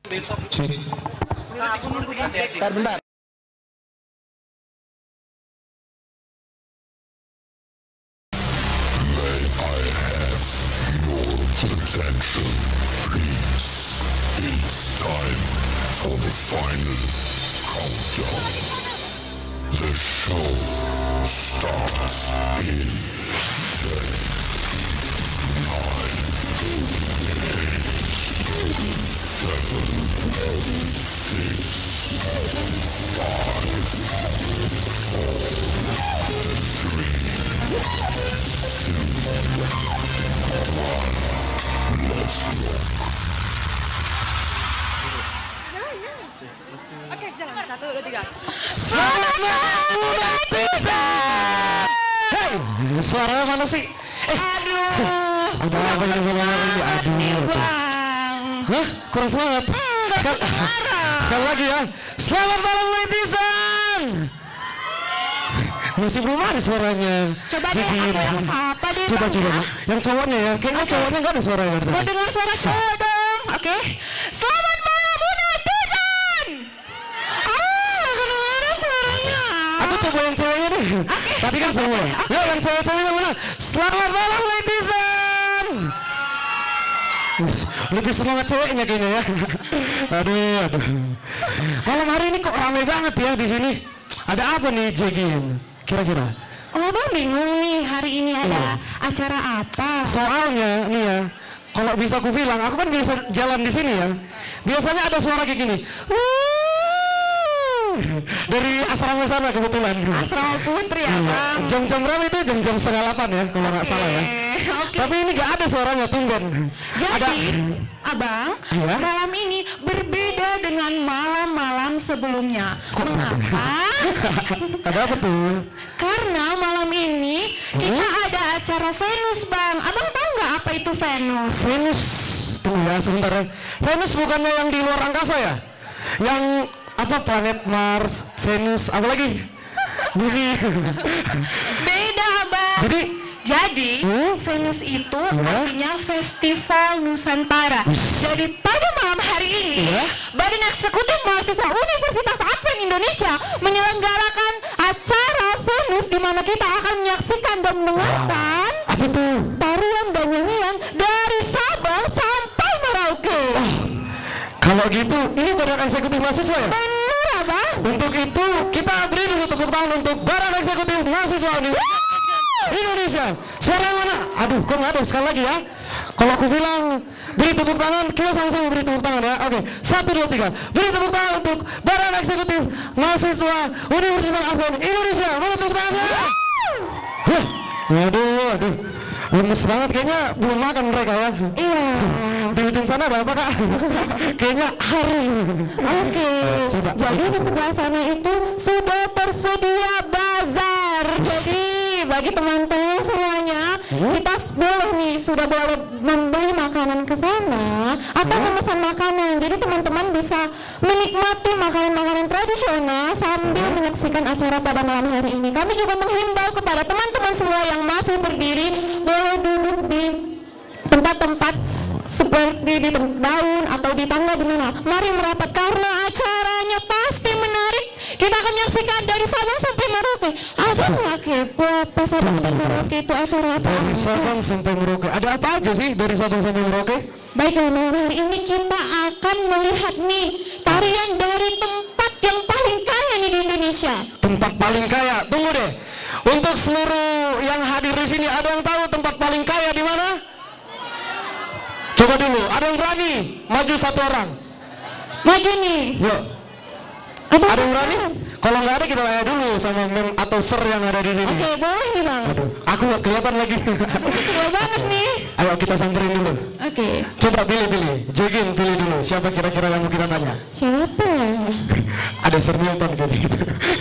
Bentar. Attention, please. It's time for the final countdown. The show starts in 10, 9, Oke, jalan. 1, 2, 3. Selamat malam netizen. Hei, suaranya mana sih? Aduh. Ada apa yang sama ini? Aduh. Bang. Hah? Kurang semangat? Sekali lagi ya. Selamat malam netizen. Masih belum ada suaranya. Coba deh, aku yang sapa deh. Coba. Ya. Yang cowoknya ya. Kayaknya cowoknya nggak ada suaranya. Mau dengar suara cowok dong. Oke. Selamat malam netizen. Kedengaran suaranya. Aku coba yang ceweknya deh. Tadi kan semua. Ya, yang cewek-ceweknya mana? Selamat malam netizen. Lebih semangat ceweknya kayaknya ya. Aduh. Malam hari ini kok ramai banget ya di sini. Ada apa nih Jegin? Kira-kira? Oh, Bang bingung nih hari ini ada acara apa? Soalnya nih ya, kalau bisa aku bilang, aku kan biasa jalan di sini ya. Biasanya ada suara kayak gini. Dari asrama sana kebetulan. Asrama Putri ya, Bang. Jam-jam berapa itu? Jam-jam 7:30 ya, kalau nggak salah ya. Tapi ini nggak ada suaranya, tumben. Jadi, Abang, Iya? malam ini berbeda dengan malam-malam sebelumnya. Mengapa? Ada apa tuh? Karena malam ini kita ada acara Venus, Bang. Abang tahu nggak apa itu Venus? Venus, tunggu ya sebentar ya. Venus bukannya yang di luar angkasa ya? Yang apa, planet Mars, Venus, apa lagi? Bumi. Beda, Abang. Jadi, Venus itu artinya Festival Nusantara. Jadi pada malam hari ini, Badan Eksekutif Mahasiswa Universitas Advent Indonesia menyelenggarakan acara Venus di mana kita akan menyaksikan dan mendengarkan tarian dan nyanyian dari Sabang sampai Merauke. Kalau gitu, ini Badan Eksekutif Mahasiswa ya? Benar, Abang. Untuk itu, kita beri dulu tepuk tangan untuk Badan Eksekutif Mahasiswa Indonesia. Suara mana? Aduh, kok nggak ada? Sekali lagi ya. Kalau aku bilang beri tepuk tangan, kita sama-sama beri tepuk tangan ya. Oke, 1, 2, 3. Beri tepuk tangan untuk Badan Eksekutif Mahasiswa Universitas Advent Indonesia. Mana tepuk tangannya? Aduh. Lemes banget, kayaknya belum makan mereka ya. Iya. Di ujung sana ada apa, Kak? Kayaknya harum. Oke. Coba. Jadi di sebelah sana itu sudah tersedia bazar. Jadi bagi teman-teman semuanya, kita sudah boleh membeli makanan ke sana atau memesan makanan. Jadi teman-teman bisa menikmati makanan-makanan tradisional sambil menyaksikan acara pada malam hari ini. Kami juga menghimbau kepada teman-teman semua yang masih berdiri boleh duduk di tempat-tempat seperti di daun atau di tangga di mana. Mari merapat karena acaranya pasti menarik. Kita akan menyaksikan dari Sabang sampai Merauke. Ada nggak kepo apa Sabang sampai Merauke itu acara apa? Dari Sabang sampai Merauke. Ada apa aja sih dari Sabang sampai Merauke? Baiklah, hari ini kita akan melihat nih tarian dari tempat yang paling kaya nih di Indonesia. Tempat paling kaya. Tunggu deh. Untuk seluruh yang hadir di sini, ada yang tahu tempat paling kaya di mana? Coba dulu, ada yang berani maju satu orang? Maju nih. Yuk. Ada yang berani? Kalau nggak ada kita tanya dulu sama mem atau ser yang ada di sini. Oke, boleh nih Bang. Aduh, aku nggak kelihatan lagi. Seru banget nih. Ayo kita samperin dulu. Oke. Coba pilih. Jegin pilih dulu. Siapa kira-kira yang mau kita tanya? Siapa? Ada Sir Milton kayak gitu.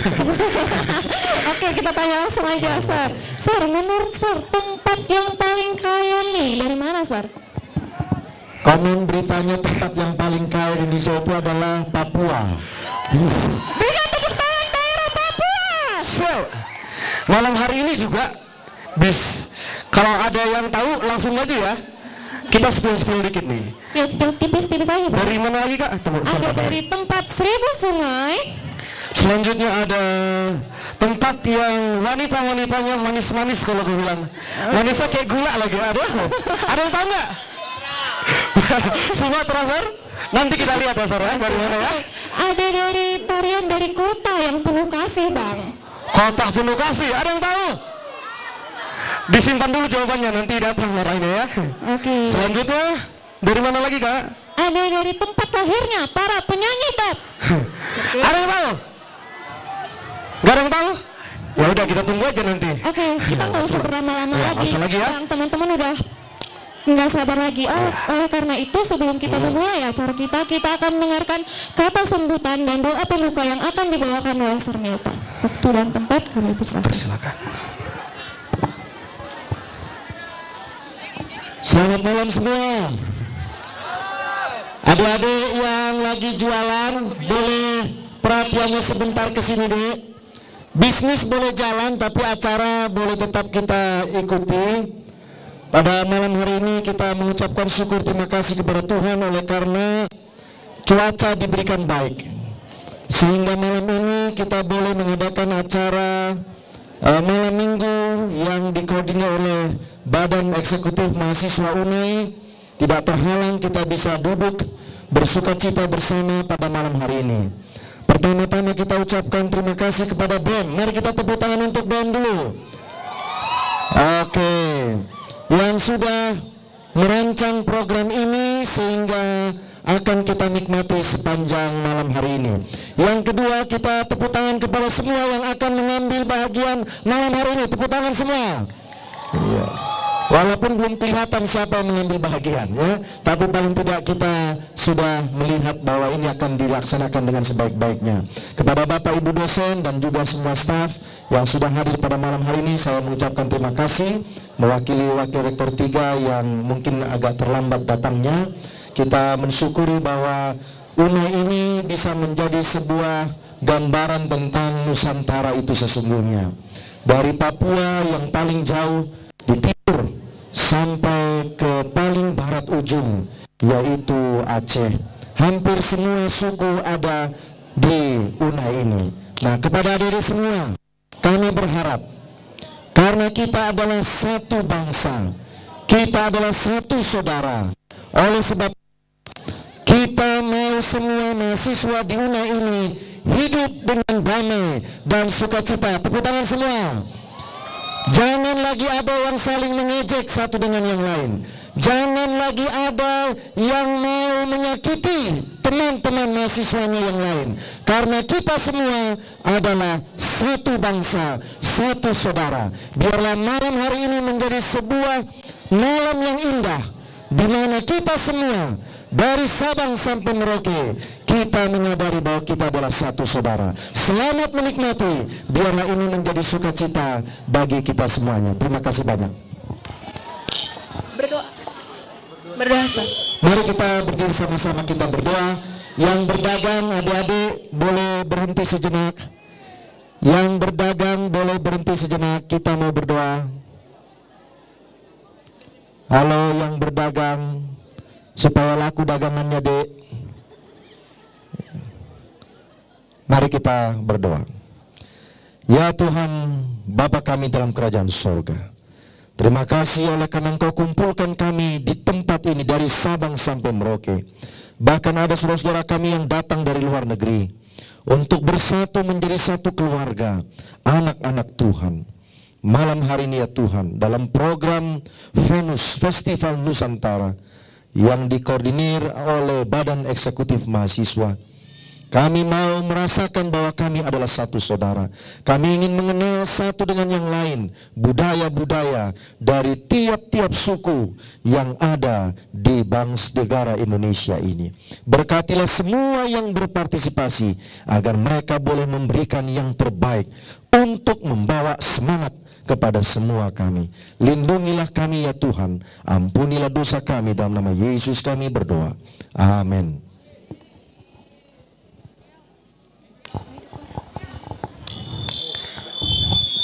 Oke, kita tanya langsung aja, Sir. Sir, menurut Sir, tempat yang paling kaya nih dari mana, Sir? Konon beritanya tempat yang paling kaya di Indonesia itu adalah Papua. Berikan tepuk tangan daerah Papua. So, malam hari ini juga kalau ada yang tahu langsung aja ya. Kita spill dikit nih. Spill tipis-tipis aja, Bang. Dari mana lagi, Kak? Ada dari tempat 1000 sungai. Selanjutnya ada tempat yang wanita-wanitanya manis-manis kalau gue bilang. Manisnya kayak gula lagi. Ada yang tahu nggak? Sumatera, Sar? Nanti kita lihat ya, Sar, ya, dari mana ya? Ada dari tarian dari kota yang penuh kasih, Bang. Kota penuh kasih, ada yang tahu? Disimpan dulu jawabannya, nanti datang orangnya ya. Oke. Selanjutnya, dari mana lagi, Kak? Ada dari tempat lahirnya para penyanyi pop. Ada yang tahu? Gak ada yang tahu? Ya udah, kita tunggu aja nanti. Oke, kita nggak usah berlama-lama Ya, lagi. langsung lagi ya. Bang, teman-teman udah nggak sabar lagi. Oleh karena itu sebelum kita memulai acara kita akan mendengarkan kata sambutan dan doa pembuka yang akan dibawakan oleh Sir Milton. Waktu dan tempat kami persilakan. Silakan. Selamat malam semua. Adik-adik yang lagi jualan, boleh perhatiannya sebentar ke sini, Dek. Bisnis boleh jalan, tapi acara boleh tetap kita ikuti. Pada malam hari ini kita mengucapkan syukur terima kasih kepada Tuhan oleh karena cuaca diberikan baik. Sehingga malam ini kita boleh mengadakan acara malam minggu yang dikoordinir oleh Badan Eksekutif Mahasiswa UNAI. Tidak terhalang kita bisa duduk bersukacita bersama pada malam hari ini. Pertama-tama kita ucapkan terima kasih kepada BEM. Mari kita tepuk tangan untuk BEM dulu. Oke. Yang sudah merancang program ini sehingga akan kita nikmati sepanjang malam hari ini. Yang kedua, kita tepuk tangan kepada semua yang akan mengambil bahagian malam hari ini. Tepuk tangan semua. Iya. Walaupun belum kelihatan siapa yang mengambil bahagian, ya, tapi paling tidak kita sudah melihat bahwa ini akan dilaksanakan dengan sebaik-baiknya. Kepada Bapak Ibu dosen dan juga semua staf yang sudah hadir pada malam hari ini, saya mengucapkan terima kasih mewakili Wakil Rektor 3 yang mungkin agak terlambat datangnya. Kita mensyukuri bahwa UNAI ini bisa menjadi sebuah gambaran tentang Nusantara itu sesungguhnya. Dari Papua yang paling jauh di timur sampai ke paling barat ujung, yaitu Aceh. Hampir semua suku ada di UNAI ini. Nah, kepada adik-adik semua, kami berharap karena kita adalah satu bangsa, kita adalah satu saudara. Oleh sebab kita mau semua mahasiswa di UNAI ini hidup dengan damai dan sukacita. Tepuk tangan semua. Jangan lagi ada yang saling mengejek satu dengan yang lain. Jangan lagi ada yang mau menyakiti teman-teman mahasiswanya yang lain. Karena kita semua adalah satu bangsa, satu saudara. Biarlah malam hari ini menjadi sebuah malam yang indah, di mana kita semua dari Sabang sampai Merauke kita menyadari bahwa kita adalah satu saudara. Selamat menikmati. Biarlah ini menjadi sukacita bagi kita semuanya. Terima kasih banyak. Berdoa. Mari kita berdiri sama-sama, kita berdoa. Yang berdagang, adik-adik boleh berhenti sejenak. Yang berdagang boleh berhenti sejenak. Kita mau berdoa. Halo yang berdagang, supaya laku dagangannya, Dek. Mari kita berdoa. Ya Tuhan, Bapa kami dalam kerajaan surga, terima kasih oleh karena Engkau kumpulkan kami di tempat ini dari Sabang sampai Merauke. Bahkan ada saudara-saudara kami yang datang dari luar negeri untuk bersatu menjadi satu keluarga, anak-anak Tuhan. Malam hari ini ya Tuhan, dalam program Venus Festival Nusantara yang dikoordinir oleh Badan Eksekutif Mahasiswa, kami mau merasakan bahwa kami adalah satu saudara. Kami ingin mengenal satu dengan yang lain budaya-budaya dari tiap-tiap suku yang ada di bangsa negara Indonesia ini. Berkatilah semua yang berpartisipasi agar mereka boleh memberikan yang terbaik untuk membawa semangat kepada semua kami. Lindungilah kami ya Tuhan, ampunilah dosa kami, dalam nama Yesus kami berdoa. Amin.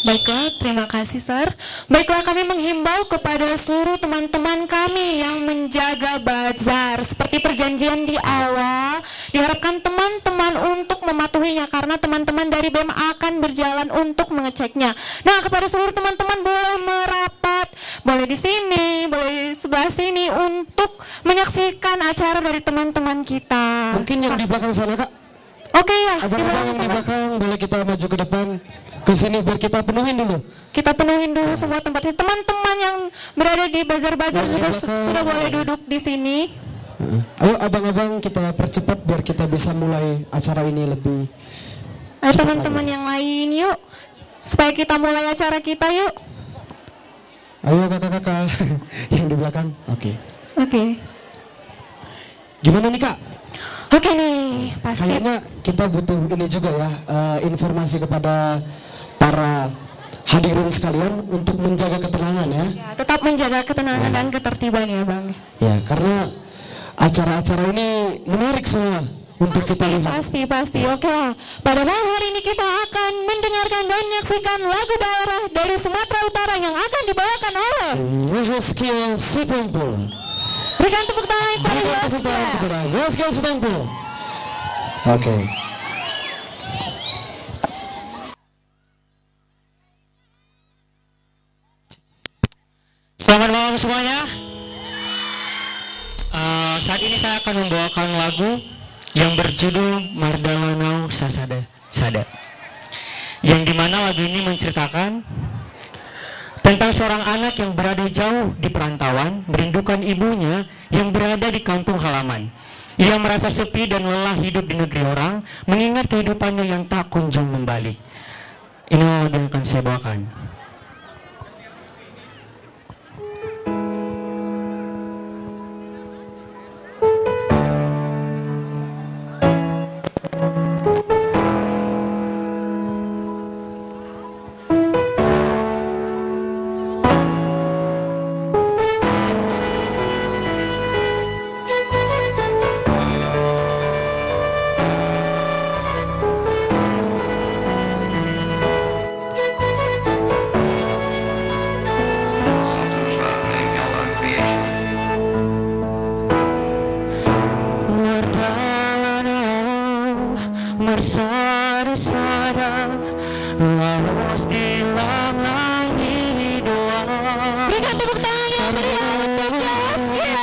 Baiklah, terima kasih Sir. Baiklah, kami menghimbau kepada seluruh teman-teman kami yang menjaga bazar. Seperti perjanjian di awal, diharapkan teman-teman untuk mematuhinya karena teman-teman dari BEM akan berjalan untuk mengeceknya. Nah, kepada seluruh teman-teman boleh merapat, boleh di sini, boleh di sebelah sini untuk menyaksikan acara dari teman-teman kita. Mungkin yang di belakang sana, Kak. Oke ya, Abang-abang yang di belakang boleh kita maju ke depan. Ke sini biar kita penuhin dulu. Kita penuhin dulu semua tempatnya. Teman-teman yang berada di bazar-bazar juga sudah boleh duduk di sini. Ayo abang-abang kita percepat biar kita bisa mulai acara ini lebih. Ayo teman-teman yang lain yuk, supaya kita mulai acara kita yuk. Ayo kakak-kakak yang di belakang. Oke. Gimana nih Kak? Oke nih, pasti. Kayaknya kita butuh ini juga ya, informasi kepada para hadirin sekalian untuk menjaga ketenangan ya. Ya, tetap menjaga ketenangan dan ketertiban ya Bang. Ya, karena acara-acara ini menarik semua untuk kita lihat. Pasti. Oke lah. Pada malam hari ini kita akan mendengarkan dan menyaksikan lagu daerah dari Sumatera Utara yang akan dibawakan oleh Yoskia Sitempul. Berikan tepuk tangan kepada Yoskia Sitempul. Oke. Selamat malam semuanya. Saat ini saya akan membawakan lagu yang berjudul Mardalanau Sasada Sada, yang dimana lagu ini menceritakan tentang seorang anak yang berada jauh di perantauan, merindukan ibunya yang berada di kampung halaman. Ia merasa sepi dan lelah hidup di negeri orang, mengingat kehidupannya yang tak kunjung membalik. Ini lagu yang akan saya bawakan. Berikan tepuk tangan yang meriah untuk Yoskia.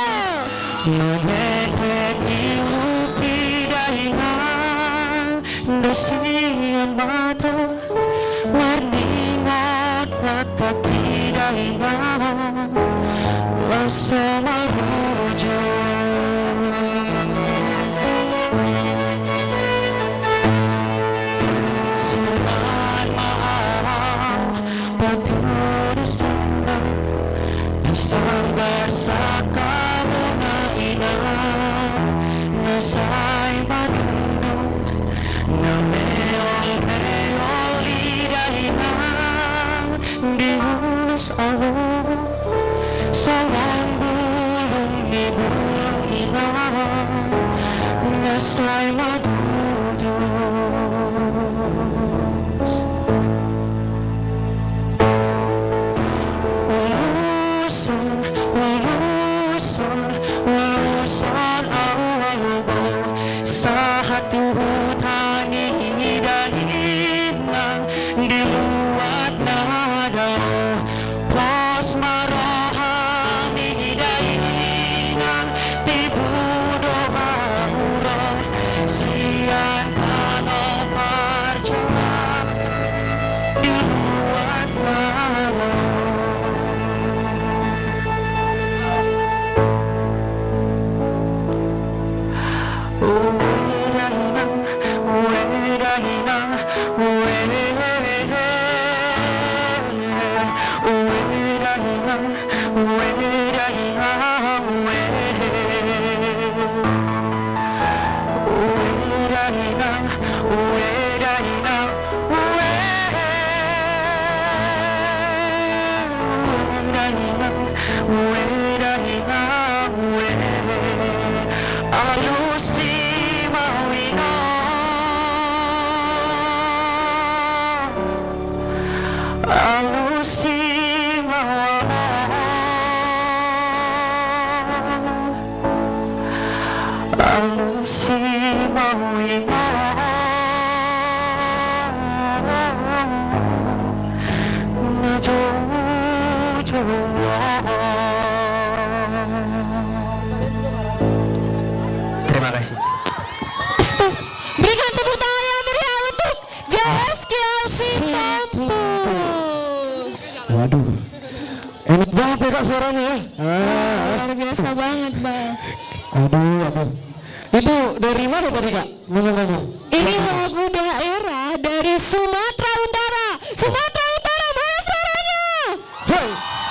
Terima kasih. Berikan tepuk tangan yang meriah untuk Jaski Alfitompu. Waduh, enak banget ya kak suaranya ya. Luar biasa banget bang. Aduh. Itu dari mana tadi kak? Ngomong-ngomong. Ini lagu daerah dari Sumatera Utara. Sumatera Utara, mana suaranya? Hei.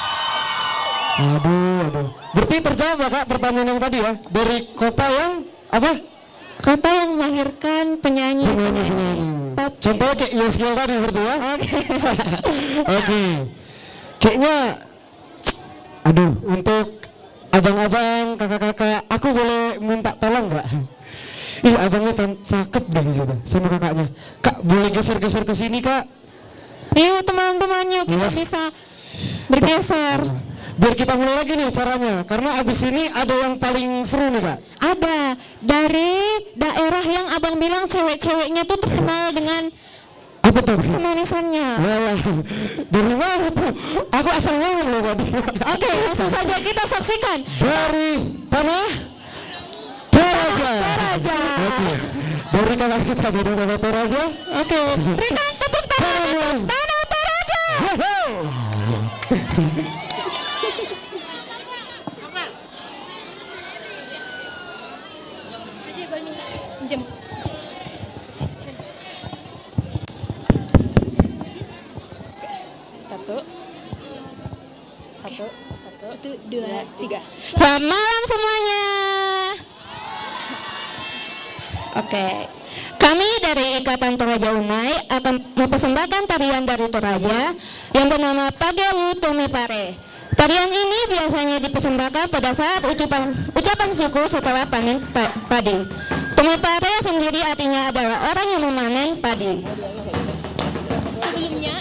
Aduh. Berarti terjawab ya kak pertanyaan yang tadi ya? Dari kota yang apa? Kota yang melahirkan penyanyi. Pop. Contohnya kayak Yoskiel tadi berarti ya? Oke. Oke. Kayaknya, aduh, untuk abang-abang, kakak-kakak, aku boleh minta tolong nggak? Ih, abangnya cakep deh gitu sama kakaknya. Kak, boleh geser-geser ke sini kak? Yuk teman-teman, yuk kita bisa bergeser. Biar kita mulai lagi nih caranya, karena abis ini ada yang paling seru nih kak. Ada dari daerah yang abang bilang cewek-ceweknya tuh terkenal dengan Apa tuh? kemanisannya. Walah, dari mana tuh? Aku asal ngomong loh tadi. Oke, langsung saja kita saksikan. Dari tanah Toraja. Toraja. Oke. Dari kakak-kakak dari tanah Toraja. Oke, berikan tepuk tangan untuk Tanah Toraja. Pinjam. Satu, dua, tiga. Selamat malam semuanya. Oke, kami dari Ikatan Toraja Unai akan mempersembahkan tarian dari Toraja yang bernama Pagelu Tumipare. Tarian ini biasanya dipersembahkan pada saat ucapan syukur setelah panen padi. Tumipare sendiri artinya adalah orang yang memanen padi. Sebelumnya,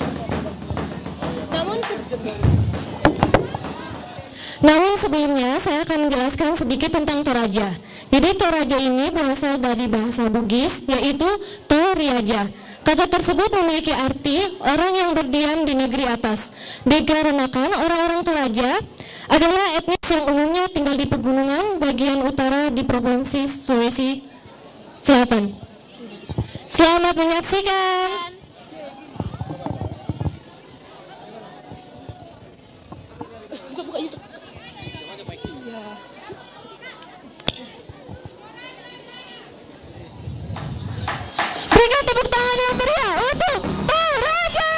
Namun sebelumnya saya akan menjelaskan sedikit tentang Toraja. Jadi Toraja ini berasal dari bahasa Bugis yaitu Toriaja. Kata tersebut memiliki arti orang yang berdiam di negeri atas. Dikarenakan orang-orang Toraja adalah etnis yang umumnya tinggal di pegunungan bagian utara di Provinsi Sulawesi Selatan. Selamat menyaksikan. buka YouTube. Berikan tepuk tangan yang meriah untuk Toraja.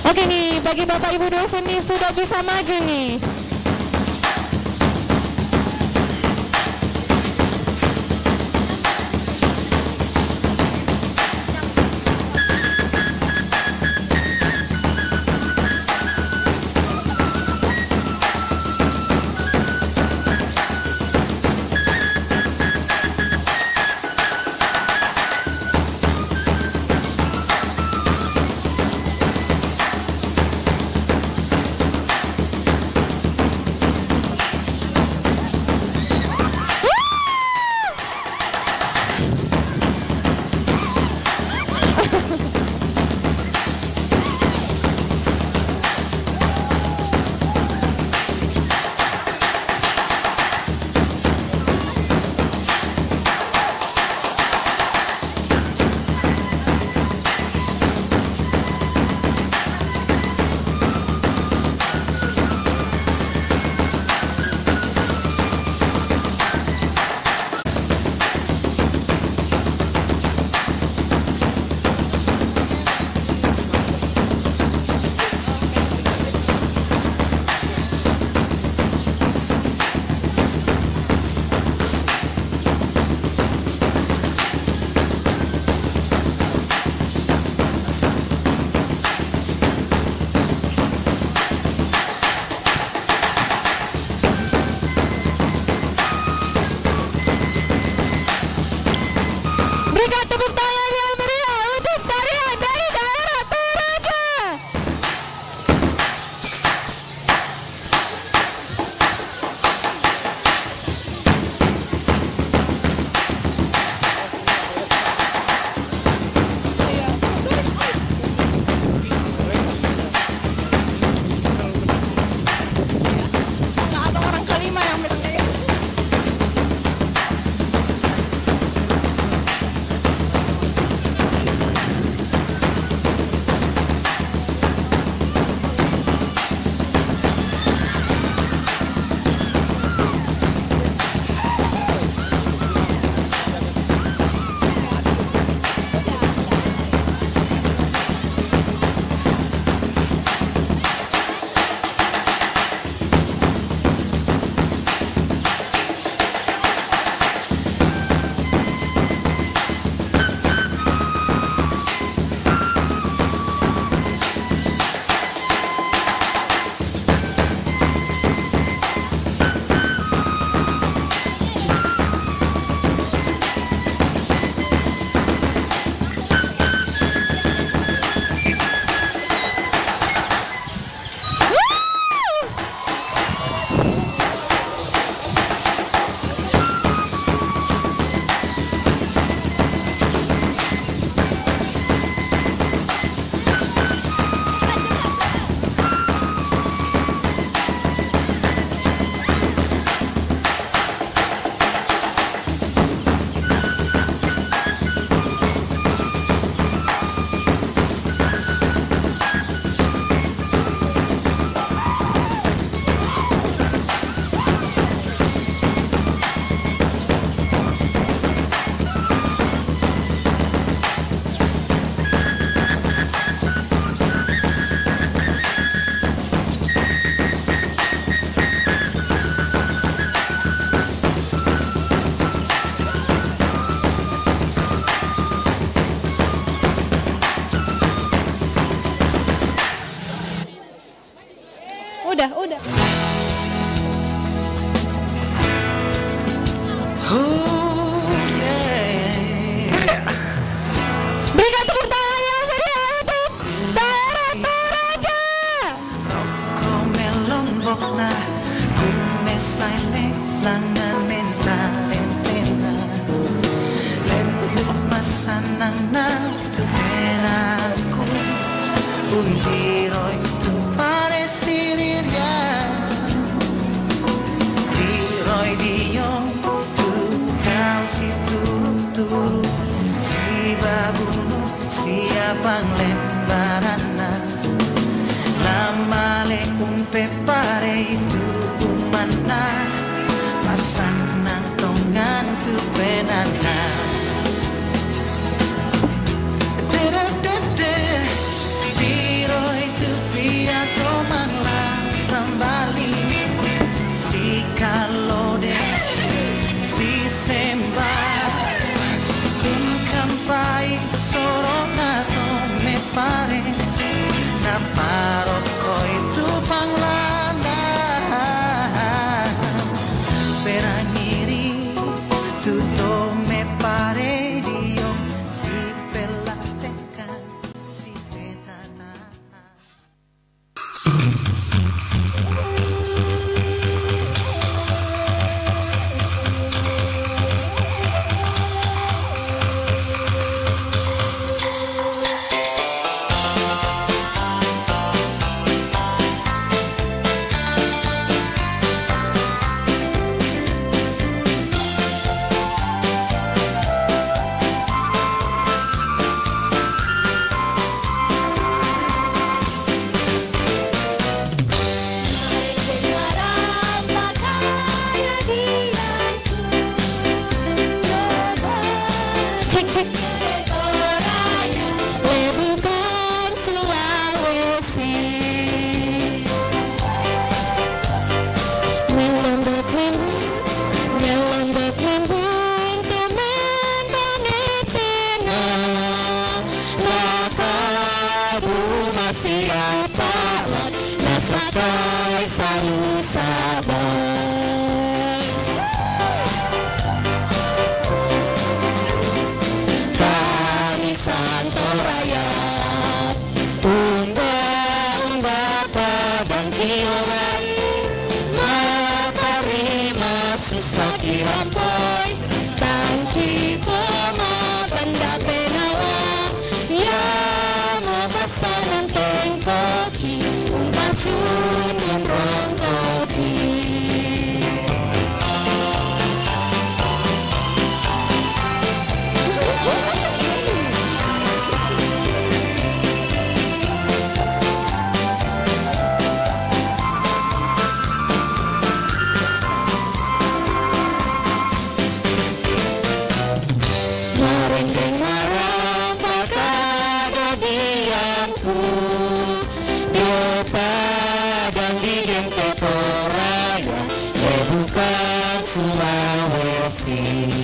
Oke nih, bagi Bapak Ibu dosen nih sudah bisa maju nih. Berikan tepuk tangan yang meriah untuk tarian dari daerah Toraja. Nggak ada orang kelima yang bilang kayak gitu. Udah. Berikan tepuk tangan yang meriah untuk daerah Toraja. Rokok melombok na kumesay langan mental entena lembut masanang na tu penaku undiroy tu pare siriria diroy diong tu kau si turu si babumu siapang lembarana Namale umpe pare itu umana pasanang tongan tu penana Dede Biro itu Sakai selalu sabar. Kami Santoraya undang Bapa dan Kiolai Maparima Susaki Rampoi Tangki Poma Banda Benawa Ya Mabasanan Tengkoki Umpasunun Rongkoki. Merinding marang pakada dianku Dia padang di Gente Toraja bukan Sulawesi.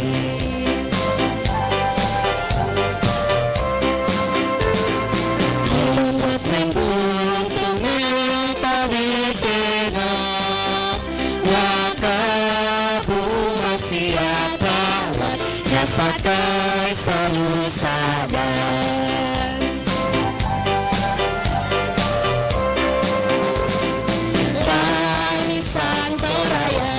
Membuat membuntung pawidena Ngakabu masih atalat Sakai selalu sadar. Kami Santoraya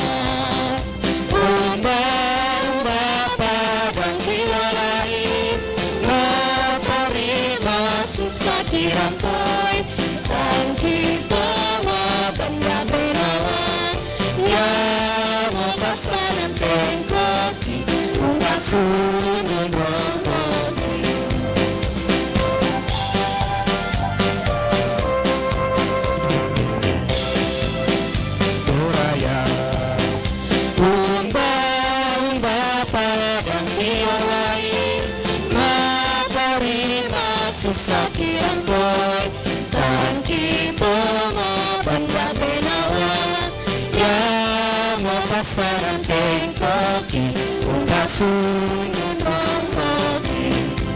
undang Bapa dan Kiolai Maparima Susaki Rampoi Tangki Poma Banda Benawa Ya Mapasanan Tengkoki Sunun Rongkoki. Toraya undang Bapa dan Kiolai Maparima Susaki Rampoi Tangki Poma Banda Benawa Ya Mapasaran Tengkoki Sunun Rongkoki.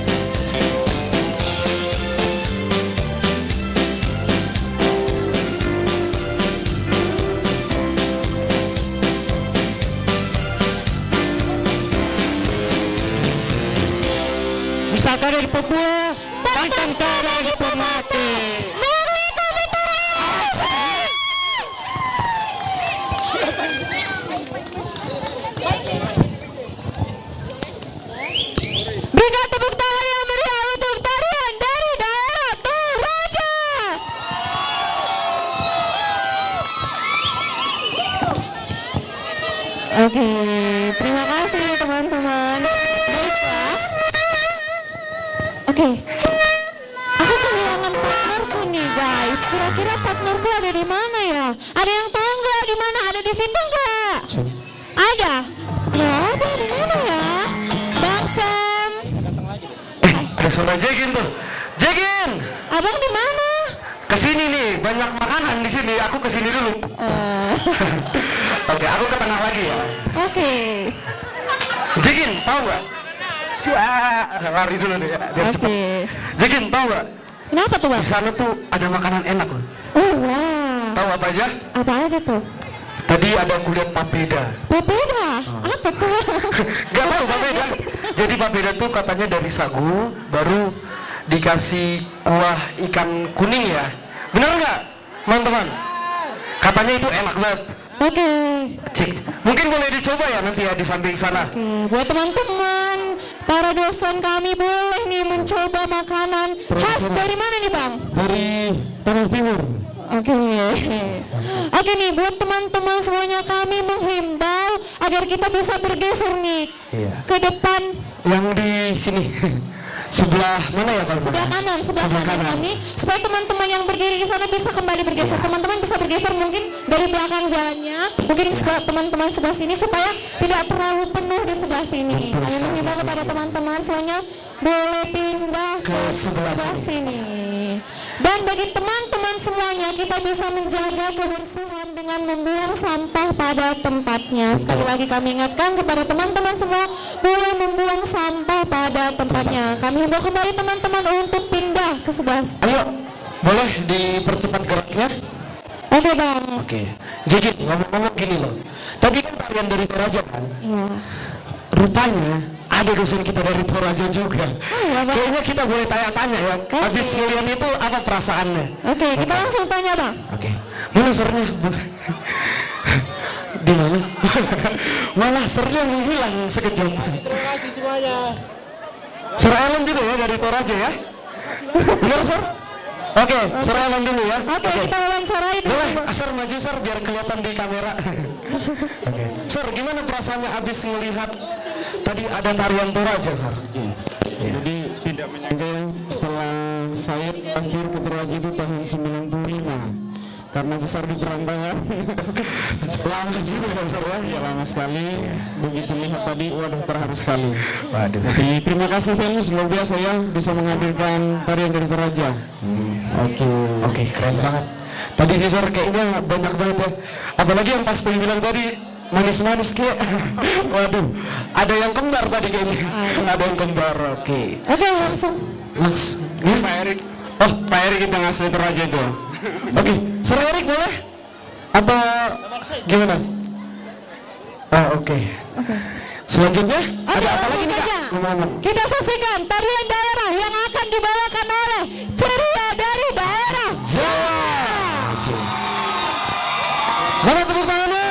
Wisata dari Papua, Tantan Kara di Pemate. Berikan tepuk tangan yang meriah untuk tarian dari daerah Toraja. Oke, terima kasih teman-teman. Baiklah. Oke, aku kehilangan partnerku nih guys. Kira-kira partnerku ada di mana ya? Ada yang tahu nggak di mana? Ada di situ nggak? Ada? Ya ada di mana ya? Bang Sam. Ada suara Jegin tuh. Jegin, Abang di mana? kesini nih, banyak makanan di sini. Aku kesini dulu. Oke, aku ke tengah lagi ya. Oke. Jegin, tahu nggak? Lari dulu nih ya, biar cepat. Oke. Jegin, tahu nggak? Kenapa tuh bang? Di sana tuh ada makanan enak loh. Wah. Tahu apa aja? Apa aja tuh? Tadi ada aku lihat papeda. Papeda? Apa tuh? Gak tahu papeda. Jadi papeda tuh katanya dari sagu, baru dikasih kuah ikan kuning ya. Bener nggak, teman-teman? Katanya itu enak banget. Oke. Cik, mungkin boleh dicoba ya nanti ya di samping sana. Oke, buat teman-teman, para dosen kami boleh nih mencoba makanan khas dari mana nih bang? Dari Tanah Timur. Oke. Oke nih, buat teman-teman semuanya kami menghimbau agar kita bisa bergeser nih ke depan. Yang di sini. Sebelah mana ya kalau Sebelah kanan kami, supaya teman-teman yang berdiri di sana bisa kembali bergeser. Teman-teman bisa bergeser mungkin dari belakang jalannya, mungkin teman-teman sebelah sini supaya tidak terlalu penuh di sebelah sini. Kami menghimbau kepada teman-teman semuanya boleh pindah ke sebelah sini. Dan bagi teman-teman semuanya, kita bisa menjaga kebersihan dengan membuang sampah pada tempatnya. Sekali lagi kami ingatkan kepada teman-teman semua, boleh membuang sampah pada tempatnya. Kami himbau kembali teman-teman untuk pindah ke sebelah. Ayo, boleh dipercepat geraknya. Oke Bang. Oke. Jadi ngomong-ngomong gini loh. Tadi kan tarian dari Toraja kan? Iya. Rupanya ada dosen kita dari Toraja juga. iya, Bang. Kayaknya kita boleh tanya-tanya ya. Habis ngeliat itu apa perasaannya? Oke, kita langsung tanya Bang. Oke. Mana sernya? Di mana? Malah sernya menghilang sekejap. Terima kasih semuanya. Sir Ellen juga ya dari Toraja ya? Benar Sir? Oke, Sir Ellen dulu ya. Oke, kita wawancarain. Boleh, Sir maju Sir biar kelihatan di kamera. Oke. Sir, gimana perasaannya abis ngelihat tadi ada tarian Toraja Sir? Jadi tidak menyangka setelah saya terakhir ke Toraja itu tahun 95. Karena besar di perantauan. Lama juga ya Sir ya? Ya lama sekali. Begitu lihat tadi, waduh terharu sekali. Waduh. Jadi terima kasih Venus, luar biasa ya bisa menghadirkan tarian dari Toraja. Oke, keren banget. Tadi sih Sir kayaknya banyak banget ya. Apalagi yang pasti bilang tadi manis-manis kayak. Waduh, ada yang kembar tadi kayaknya. Ada yang kembar. Oke. Oke, langsung. Pak Erik. Oh, Pak Erik kita ngasih Toraja itu. Oke, Sir Erik boleh? Atau gimana? Oke. Selanjutnya ada apa lagi nih Kak? Ngomong-ngomong. Kita saksikan tarian daerah yang akan dibawakan oleh ceria dari daerah Jawa. Oke. Mana tepuk tangannya?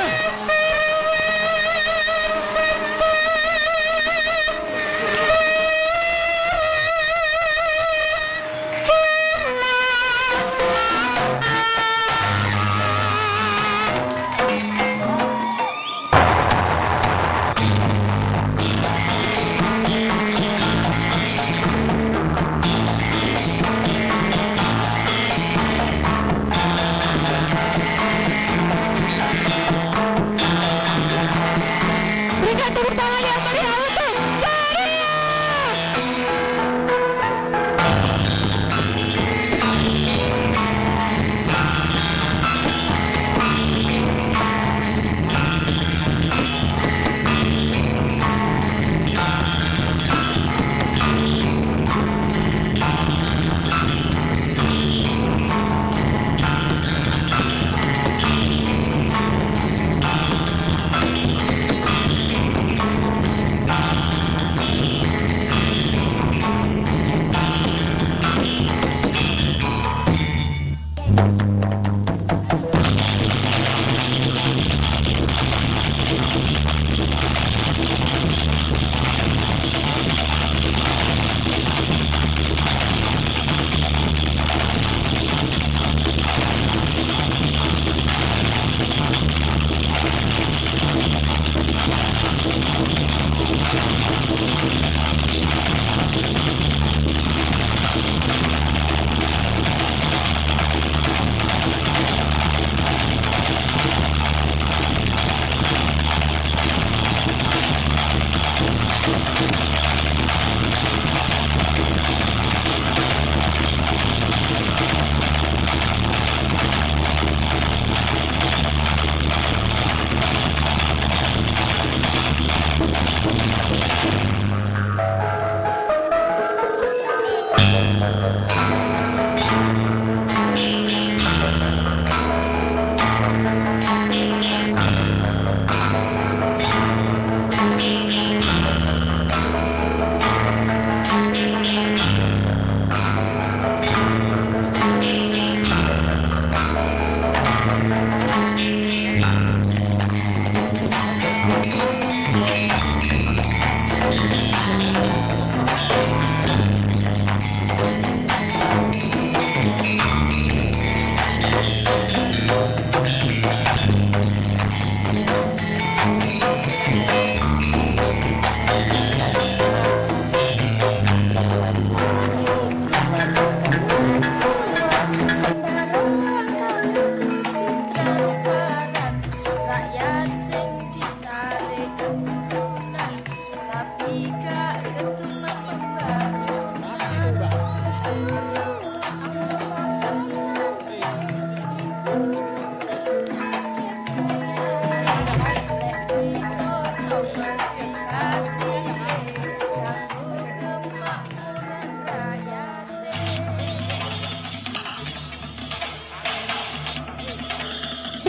Berikan tepuk tangan yang meriah untuk ceria.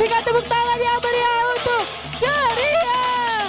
Berikan tepuk tangan yang meriah untuk Ceria.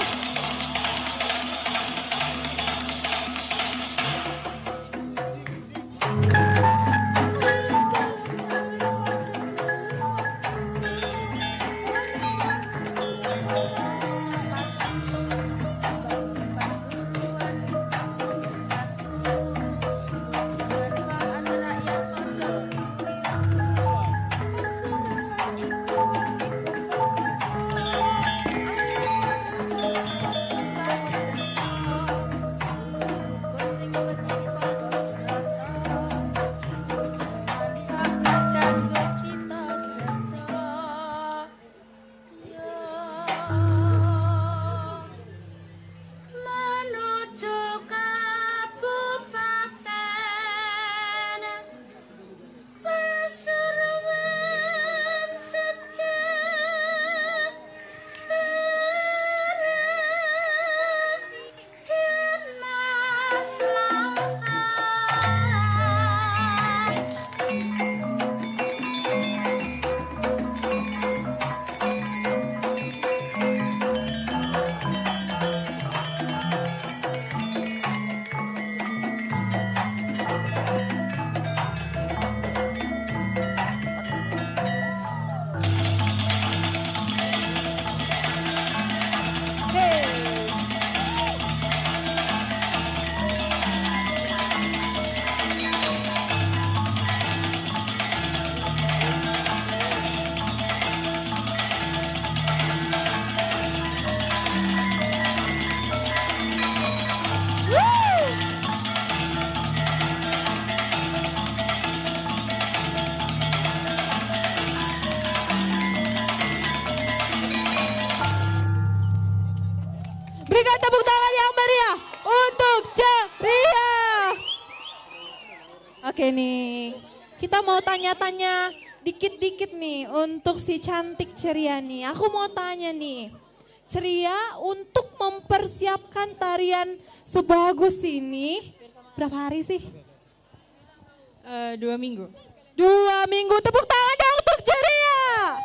Berikan tepuk tangan yang meriah untuk Ceria. Oke nih, kita mau tanya-tanya dikit-dikit nih untuk si cantik Ceria nih. Aku mau tanya nih, Ceria untuk mempersiapkan tarian sebagus ini berapa hari sih? 2 minggu. 2 minggu, tepuk tangan dong untuk Ceria.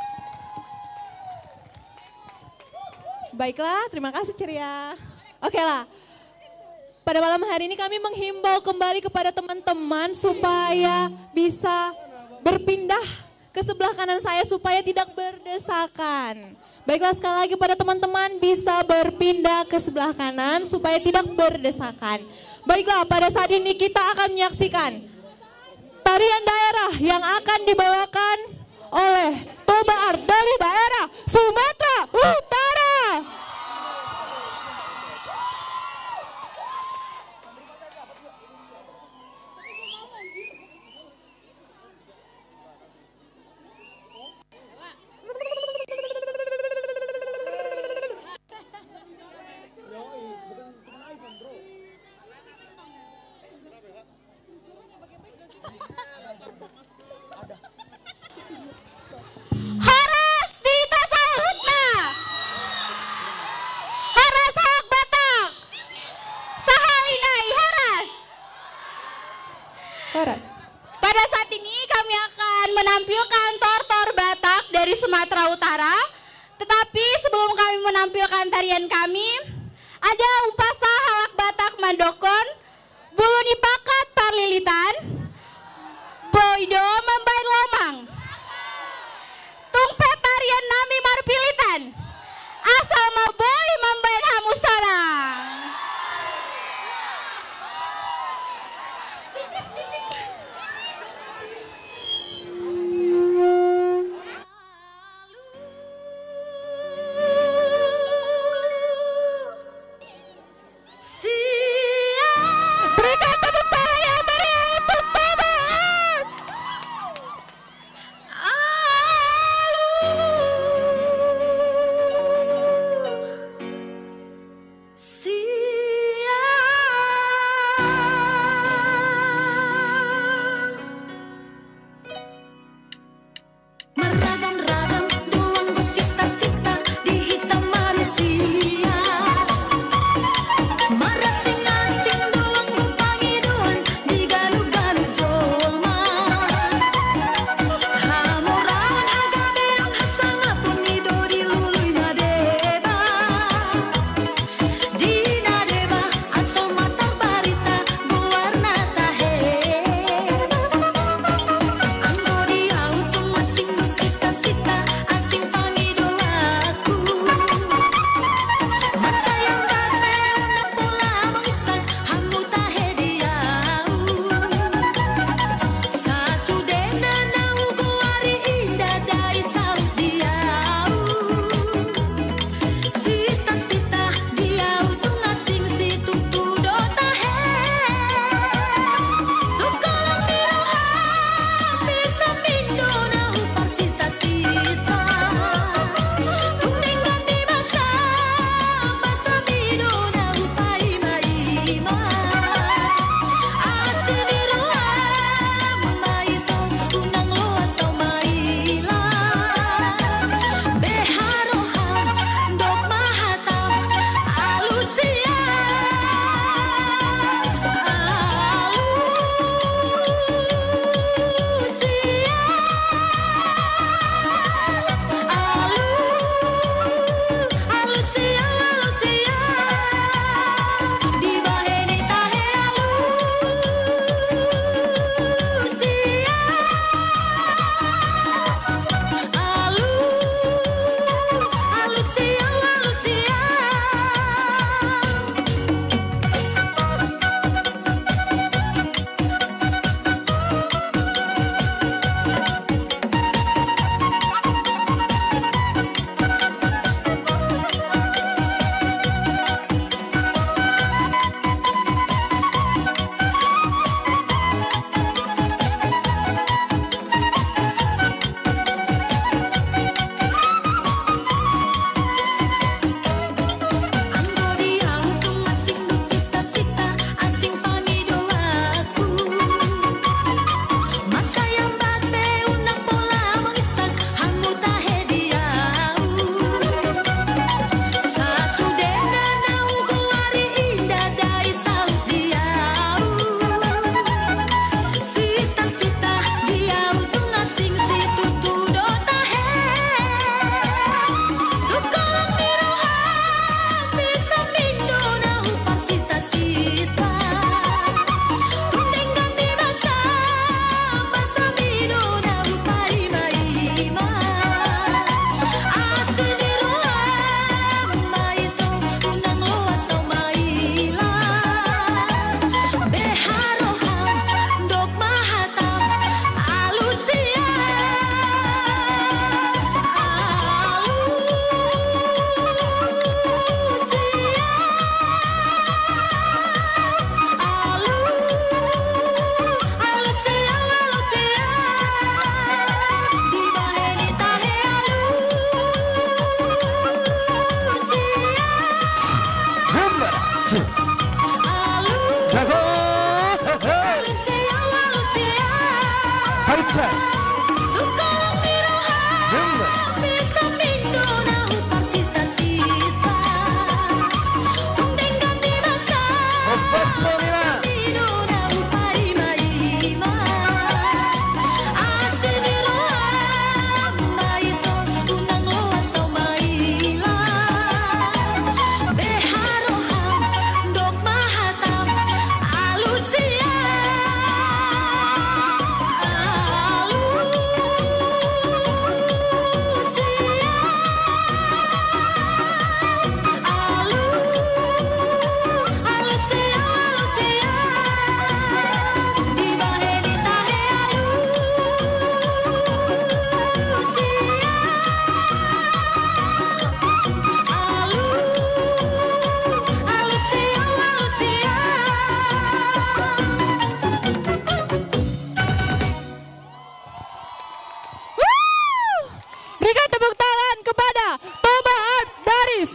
Baiklah, terima kasih Ceria. Oke lah, pada malam hari ini kami menghimbau kembali kepada teman-teman supaya bisa berpindah ke sebelah kanan saya supaya tidak berdesakan. Baiklah, sekali lagi pada teman-teman bisa berpindah ke sebelah kanan supaya tidak berdesakan. Baiklah, pada saat ini kita akan menyaksikan tarian daerah yang akan dibawakan oleh Toba Art dari daerah Sumatera Utara. Haras di tasawufna, haras hak Batak, sahalinai haras. Haras. Pada saat ini kami akan menampilkan tortor Batak dari Sumatera Utara. Tetapi sebelum kami menampilkan tarian kami, ada upasa halak Batak Mandokon, bulu dipakat parlilitan, boido membain lomang. Tungpet tarian nami marpilitan, asal maboy membain hamusarang. Berikan tepuk tangan yang meriah untuk Toba Art.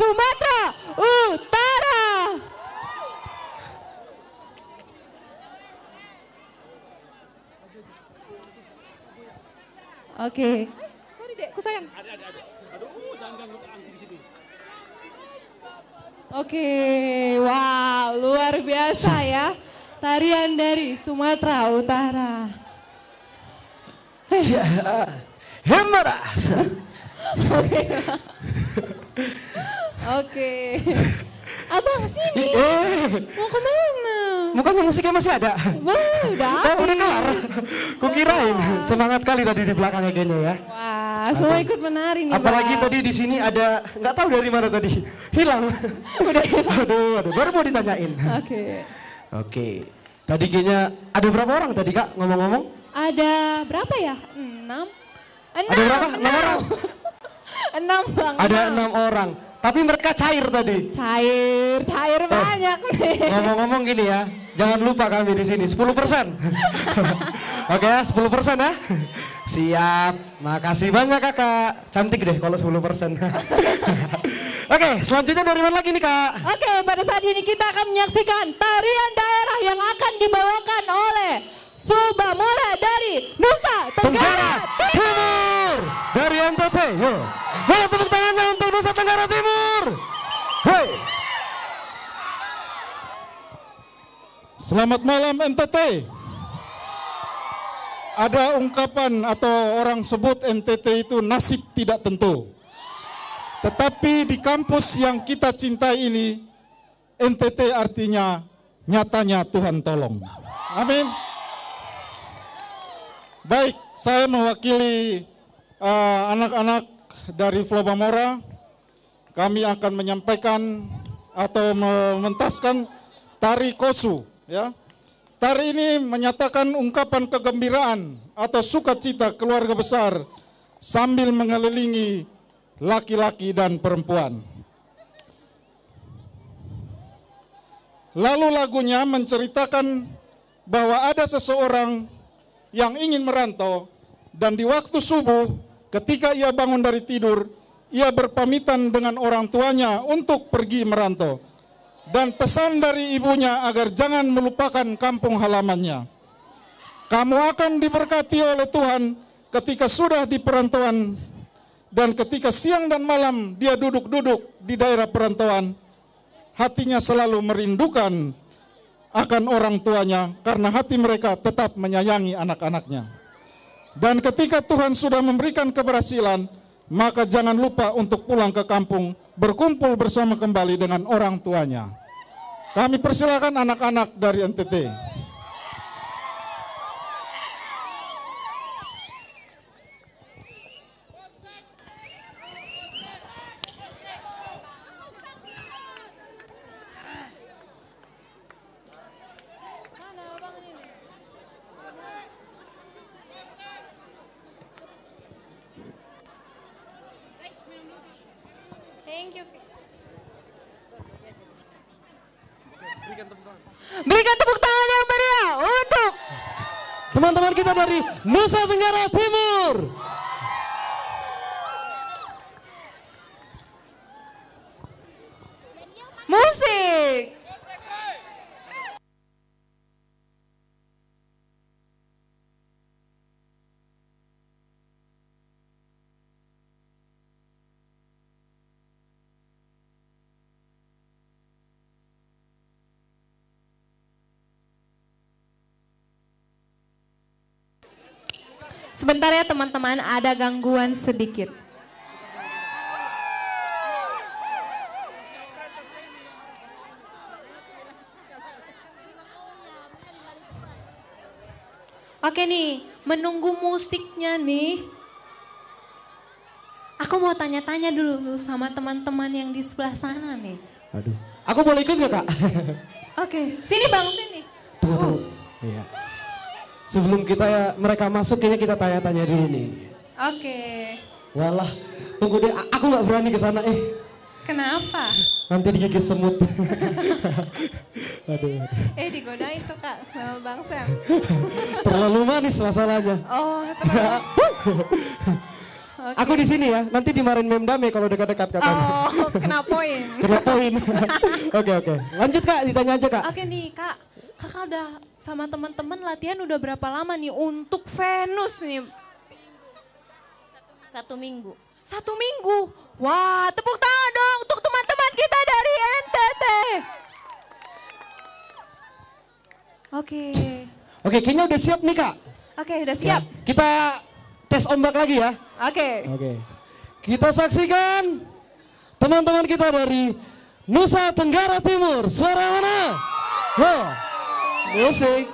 Sumatera Utara. Oke. Sorry Dek, ku sayang. Oke, wow, luar biasa ya. Tarian dari Sumatera Utara. Hemeras. Oke. Abang sini. Mau kemana? Bukannya musiknya masih ada? Udah. Udah kelar. Kukirain semangat kali tadi di belakangnya kayaknya ya. Wah, semua ikut menari nih. Apalagi Bang. tadi di sini ada nggak tahu dari mana tadi hilang. Udah hilang. Aduh, baru mau ditanyain. Oke. Tadi kayaknya ada berapa orang tadi Kak ngomong-ngomong? Ada berapa ya? 6. Ada berapa? 6 orang. 6 Bang. Ada 6 orang. Tapi mereka cair tadi. Cair banyak nih. Ngomong-ngomong gini ya, jangan lupa kami di sini 10%. Oke, 10% ya. Siap. Makasih banyak Kakak. Cantik deh kalau 10%. Oke, selanjutnya dari mana lagi nih Kak? Oke, pada saat ini kita akan menyaksikan tarian daerah yang akan dibawakan oleh Subamora dari Nusa Tenggara Timur. Dari NTT, yuk. Mana tepuk tangannya untuk Nusa Tenggara Timur. Hei. Selamat malam NTT. Ada ungkapan atau orang sebut NTT itu nasib tidak tentu. Tetapi di kampus yang kita cintai ini, NTT artinya nyatanya Tuhan tolong. Amin. Baik, saya mewakili anak-anak dari Flobamora. Kami akan menyampaikan atau mementaskan tari kosu. Ya. Tari ini menyatakan ungkapan kegembiraan atau sukacita keluarga besar sambil mengelilingi laki-laki dan perempuan. Lalu lagunya menceritakan bahwa ada seseorang yang ingin merantau dan di waktu subuh ketika ia bangun dari tidur, ia berpamitan dengan orang tuanya untuk pergi merantau. Dan pesan dari ibunya agar jangan melupakan kampung halamannya. Kamu akan diberkati oleh Tuhan ketika sudah di perantauan dan ketika siang dan malam dia duduk-duduk di daerah perantauan, hatinya selalu merindukan akan orang tuanya karena hati mereka tetap menyayangi anak-anaknya. Dan ketika Tuhan sudah memberikan keberhasilan, maka jangan lupa untuk pulang ke kampung, berkumpul bersama kembali dengan orang tuanya. Kami persilakan anak-anak dari NTT. Thank you. Berikan tepuk tangan yang meriah untuk teman-teman kita dari Nusa Tenggara Timur. musik. Sebentar ya teman-teman, ada gangguan sedikit. Oke nih, menunggu musiknya nih. Aku mau tanya-tanya dulu sama teman-teman yang di sebelah sana nih. Aduh, aku boleh ikut gak Kak? Oke, sini Bang, sini. Tunggu. Iya. Sebelum mereka masuk, kayaknya kita tanya-tanya dulu nih. Oke. Walah, tunggu deh, aku nggak berani ke sana. Kenapa? Nanti digigit semut. Aduh. Digodain tuh Kak sama Bang Sam. Terlalu manis masalahnya. Oh, terlalu. Aku di sini ya, nanti dimarahin Mem Dame kalau dekat-dekat katanya. Oh, kena poin. Kena poin. Oke. Lanjut Kak, ditanya aja Kak. Oke nih Kak, Kakak udah sama teman-teman latihan udah berapa lama nih untuk Venus nih? 1 minggu. 1 minggu. Wah, tepuk tangan dong untuk teman-teman kita dari NTT. Oke, kayaknya udah siap nih Kak. Oke, udah siap. Ya, kita tes ombak lagi ya. Oke. Kita saksikan teman-teman kita dari Nusa Tenggara Timur. Suara mana? Musik.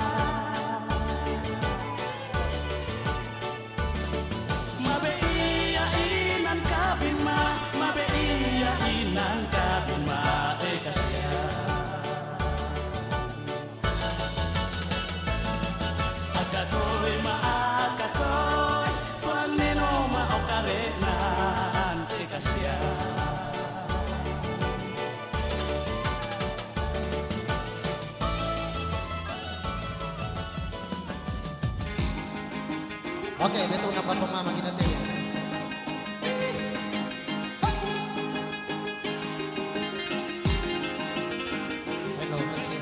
Mabe teh, betul nampak pemama kita teh. Hello, kasih.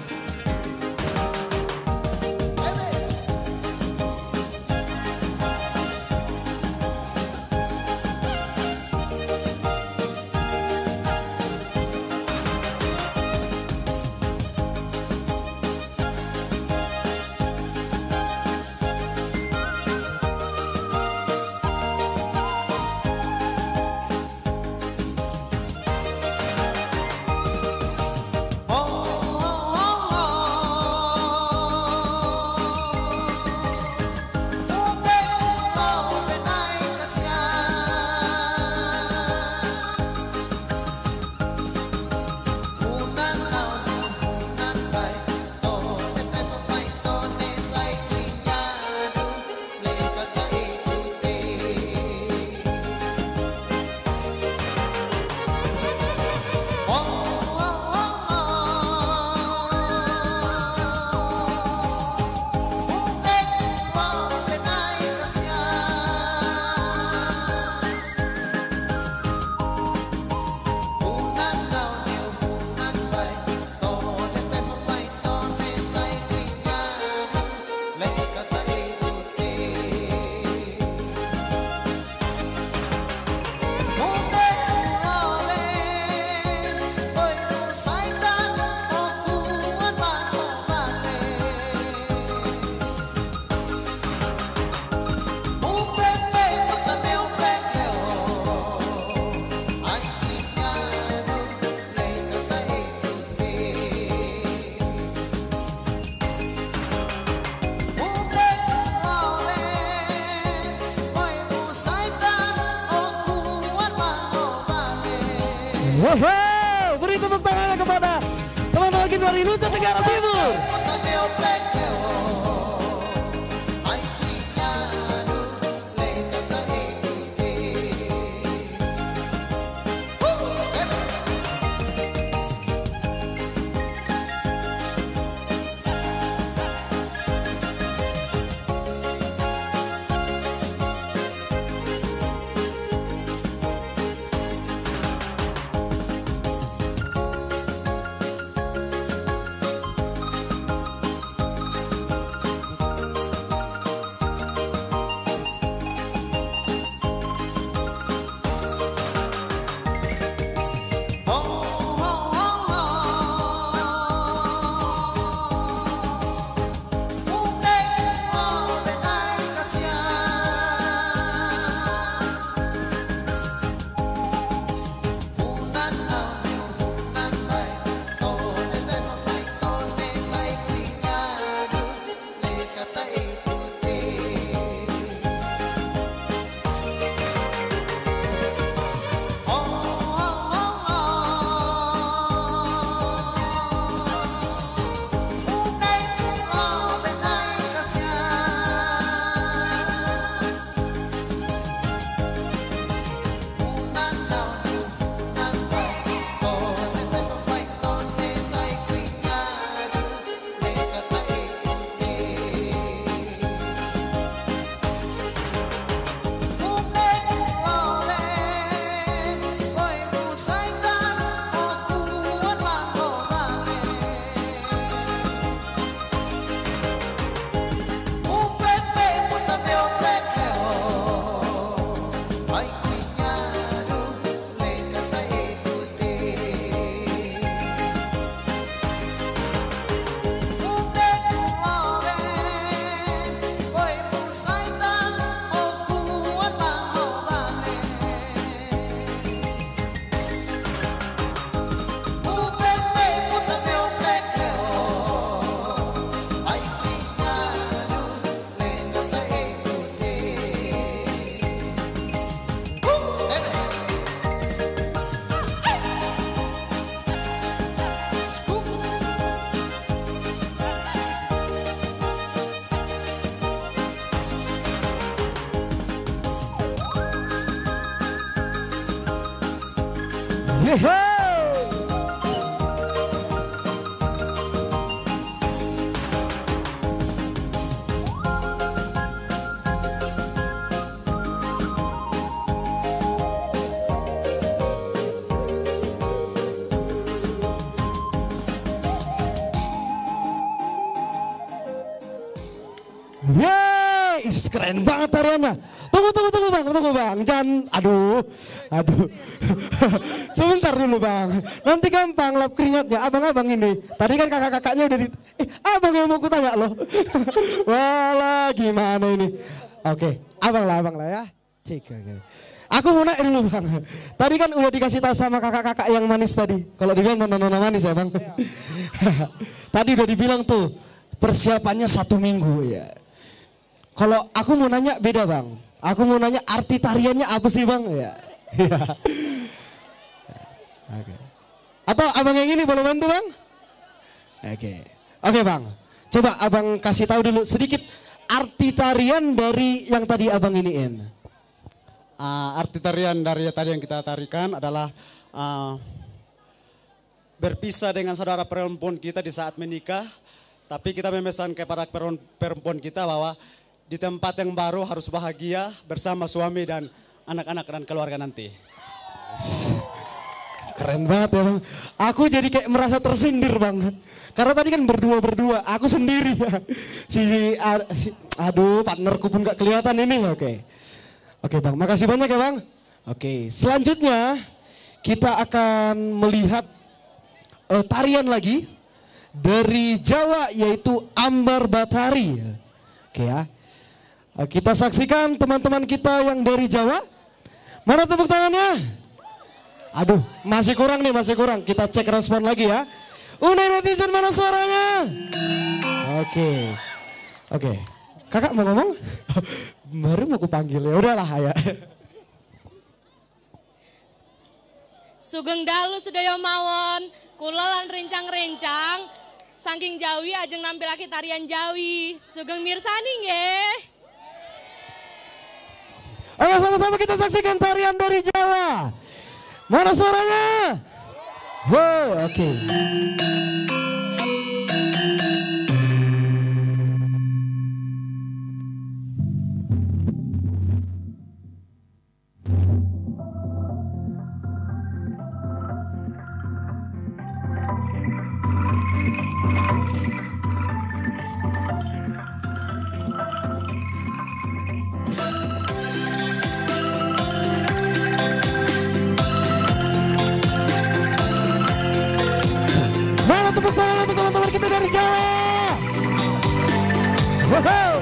Wow, beri tepuk tangannya kepada teman-teman kita dari Nusa Tenggara Timur. keren banget tariannya. Tunggu bang, jangan, aduh. Sebentar dulu bang, nanti gampang lap keringatnya. Abang-abang ini, tadi kan kakak-kakaknya udah abang yang mau kutanya loh. Walah gimana ini. Oke, abang lah ya. Cek. Aku mau naik dulu bang. Tadi kan udah dikasih tahu sama kakak-kakak yang manis tadi. Kalau dibilang nona manis ya bang. Tadi udah dibilang tuh persiapannya 1 minggu ya. Kalau aku mau nanya beda bang. Aku mau nanya arti tariannya apa sih bang? Ya. Oke. Atau abang yang ini boleh bantu bang? Oke bang. Coba abang kasih tahu dulu sedikit arti tarian dari yang tadi abang iniin. Arti tarian dari tadi yang kita tarikan adalah berpisah dengan saudara perempuan kita di saat menikah, tapi kita memesan kepada perempuan kita bahwa di tempat yang baru harus bahagia bersama suami dan anak-anak dan keluarga nanti. Keren banget ya bang. Aku jadi kayak merasa tersindir bang. Karena tadi kan berdua, aku sendiri ya. Aduh partnerku pun gak kelihatan ini. Oke bang, makasih banyak ya bang. Oke, selanjutnya kita akan melihat tarian lagi dari Jawa yaitu Ambar Batari. Oke ya. Kita saksikan teman-teman kita yang dari Jawa. Mana tepuk tangannya? Aduh, masih kurang. Kita cek respon lagi ya. Unai netizen mana suaranya? Oke. Kakak mau ngomong? Baru mau kupanggil ya. Udahlah ya. Sugeng dalu sedaya mawon, kula lan rencang-rencang saking Jawi ajeng nampilake tarian Jawi. Sugeng mirsani nggih. Ayo sama-sama kita saksikan tarian dari Jawa. Mana suaranya? Wow, oke. Tepuk tangan untuk teman-teman kita dari Jawa. Wow.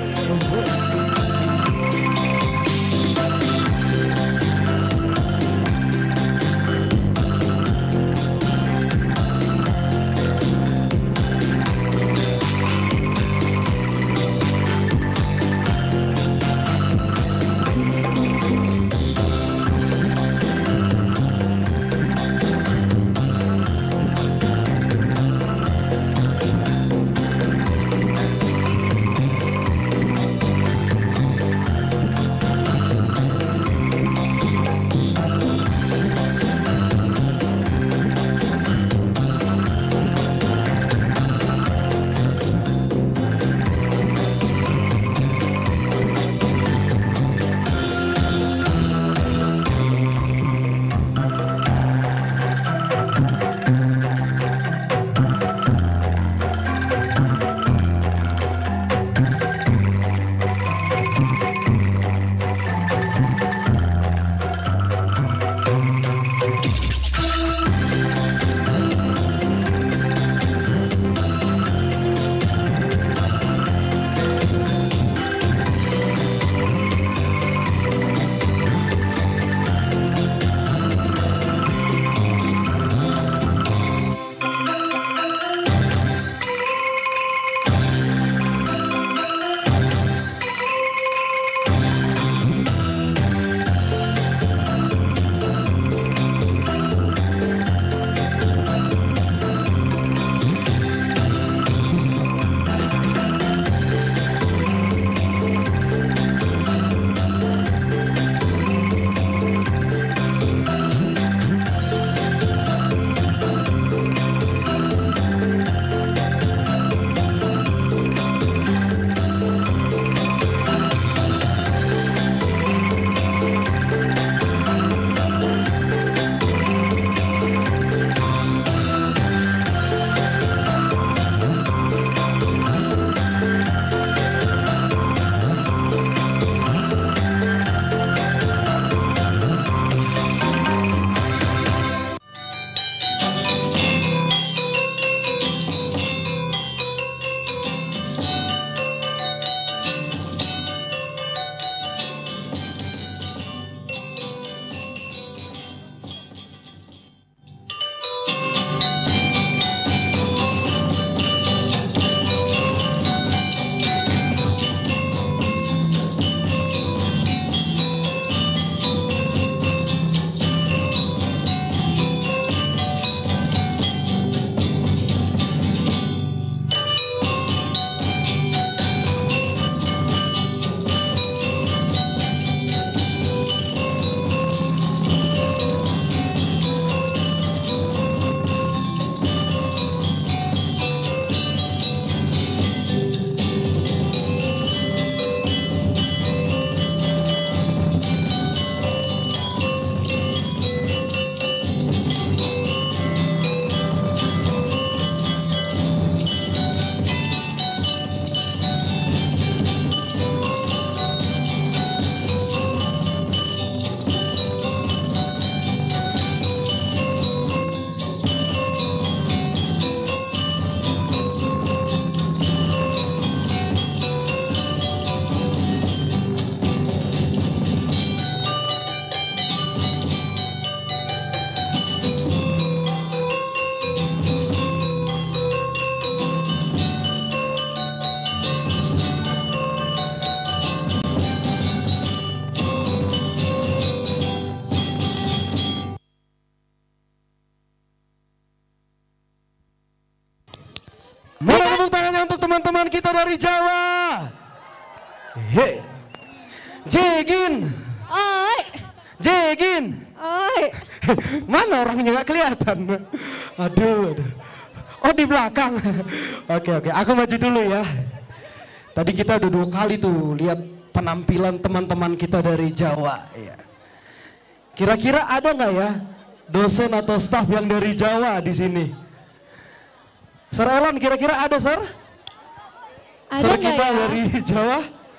Mana tepuk tangannya untuk teman-teman kita dari Jawa. He. Jegin. Oi. Jegin. Oi. Mana orangnya nggak kelihatan? Aduh. Oh di belakang. Oke, aku maju dulu ya. Tadi kita udah 2 kali tuh lihat penampilan teman-teman kita dari Jawa. Ya. Kira-kira ada nggak ya dosen atau staf yang dari Jawa di sini? Sir Elan, kira-kira ada, Sir? Ada Sir kita ya? dari Jawa?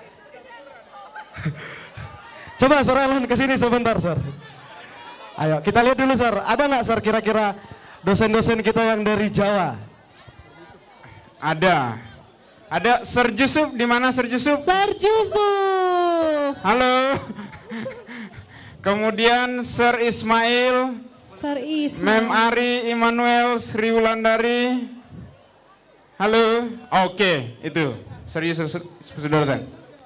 Coba Sir Elan kesini sebentar, Sir. Ayo, kita lihat dulu, Sir. Ada nggak, Sir, kira-kira dosen-dosen kita yang dari Jawa? Ada Sir Jusuf, di mana Sir Jusuf? Sir Jusuf. Halo. Kemudian Sir Ismail. Sir Ismail. Mem Ari Immanuel Sri Wulandari. Halo. Oke, itu Sir Yusuf sudah datang.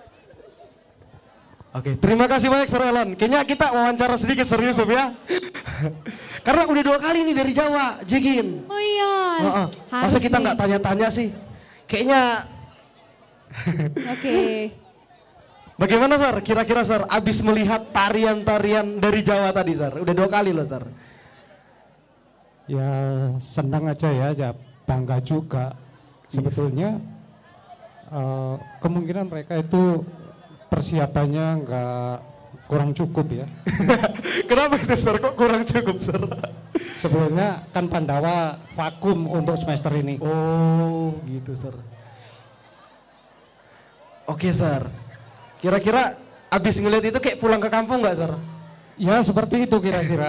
Oke, terima kasih banyak Sir Elan. Kayaknya kita wawancara sedikit Sir Yusuf ya. Karena udah 2 kali nih dari Jawa, Jegin. Oh iya. Masa kita nggak tanya-tanya sih? Kayaknya. Oke. Bagaimana, Sir? Kira-kira, Sir, abis melihat tarian-tarian dari Jawa tadi, Sir? Udah 2 kali loh, Sir. Ya senang aja ya, bangga juga. Sebetulnya kemungkinan mereka itu persiapannya nggak kurang cukup ya. Kenapa itu, Sir? Kok kurang cukup, Sir? Sebelumnya kan Pandawa vakum untuk semester ini. Oh, gitu, Sir. Oke, Sir. Kira-kira abis ngeliat itu kayak pulang ke kampung nggak, Sir? Ya, seperti itu kira-kira.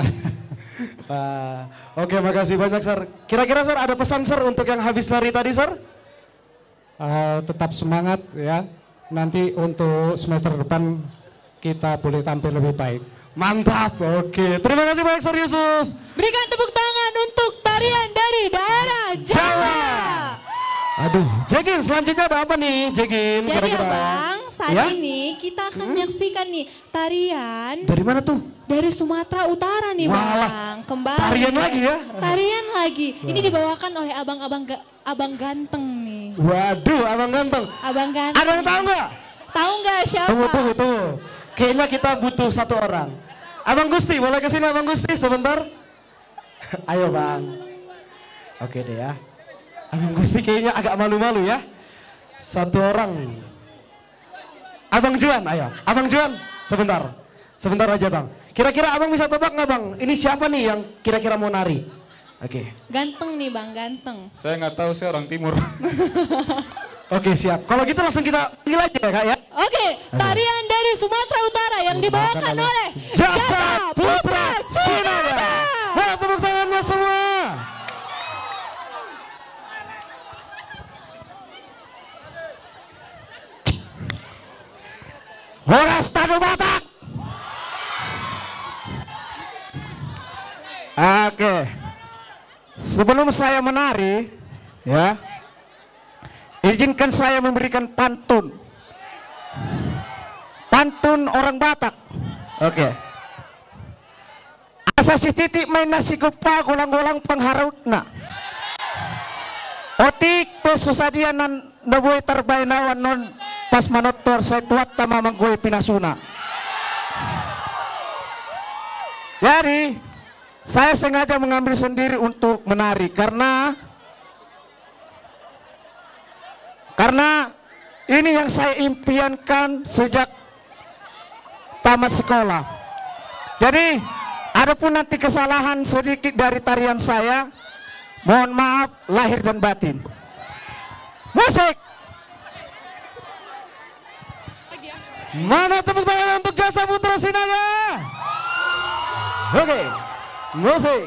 Oke, makasih banyak, Sir. Kira-kira, Sir, ada pesan, Sir, untuk yang habis nari tadi, Sir? Tetap semangat ya. Nanti untuk semester depan kita boleh tampil lebih baik. Mantap, oke. Terima kasih banyak, Sir Yusuf. Berikan tepuk tangan untuk tarian dari daerah Jawa. Aduh, Jegin, selanjutnya ada apa nih, Jegin? Jadi Kira-kira? Abang, saat Ya? ini kita akan menyaksikan nih tarian Dari mana tuh? dari Sumatera Utara nih, Walah, Bang. Kembali. tarian lagi ya? Tarian lagi. Ini dibawakan oleh abang ganteng nih. Waduh, abang ganteng. Abang ganteng. Ada yang tahu nggak? Tahu nggak siapa? Tunggu. Kayaknya kita butuh 1 orang. Abang Gusti, boleh kesini Abang Gusti sebentar? Ayo, Bang. Oke deh ya. Abang Gusti kayaknya agak malu-malu ya. 1 orang. Abang Juan, ayo. Abang Juan, sebentar. Sebentar aja, Bang. Kira-kira Abang bisa tebak nggak, Bang? Ini siapa nih yang kira-kira mau nari? Oke. Ganteng nih, Bang, ganteng. Saya nggak tahu, saya orang timur. Oke, siap. Kalau gitu langsung kita panggil aja ya, Kak ya. Oke, tarian dari Sumatera Utara yang dibawakan oleh Jasa Putra Sinada. Mana tepuk tangannya semua? Horas Tanu Batak. Oke. Sebelum saya menari, ya, izinkan saya memberikan pantun. Pantun orang Batak. Oke. Asa si titik main nasi kupa golang-golang pengharutna. Otik pesusadianan nabuai terbainawan non pas manotor saya tuat tama manggoy pinasuna. Jadi saya sengaja mengambil sendiri untuk menari karena ini yang saya impiankan sejak tamat sekolah. Jadi adapun nanti kesalahan sedikit dari tarian saya, mohon maaf lahir dan batin. Musik. Mana tepuk tangan untuk Jasa Putra Sinada? Oke, musik.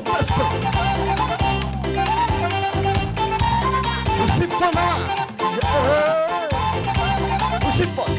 Musipon nama. Musipon.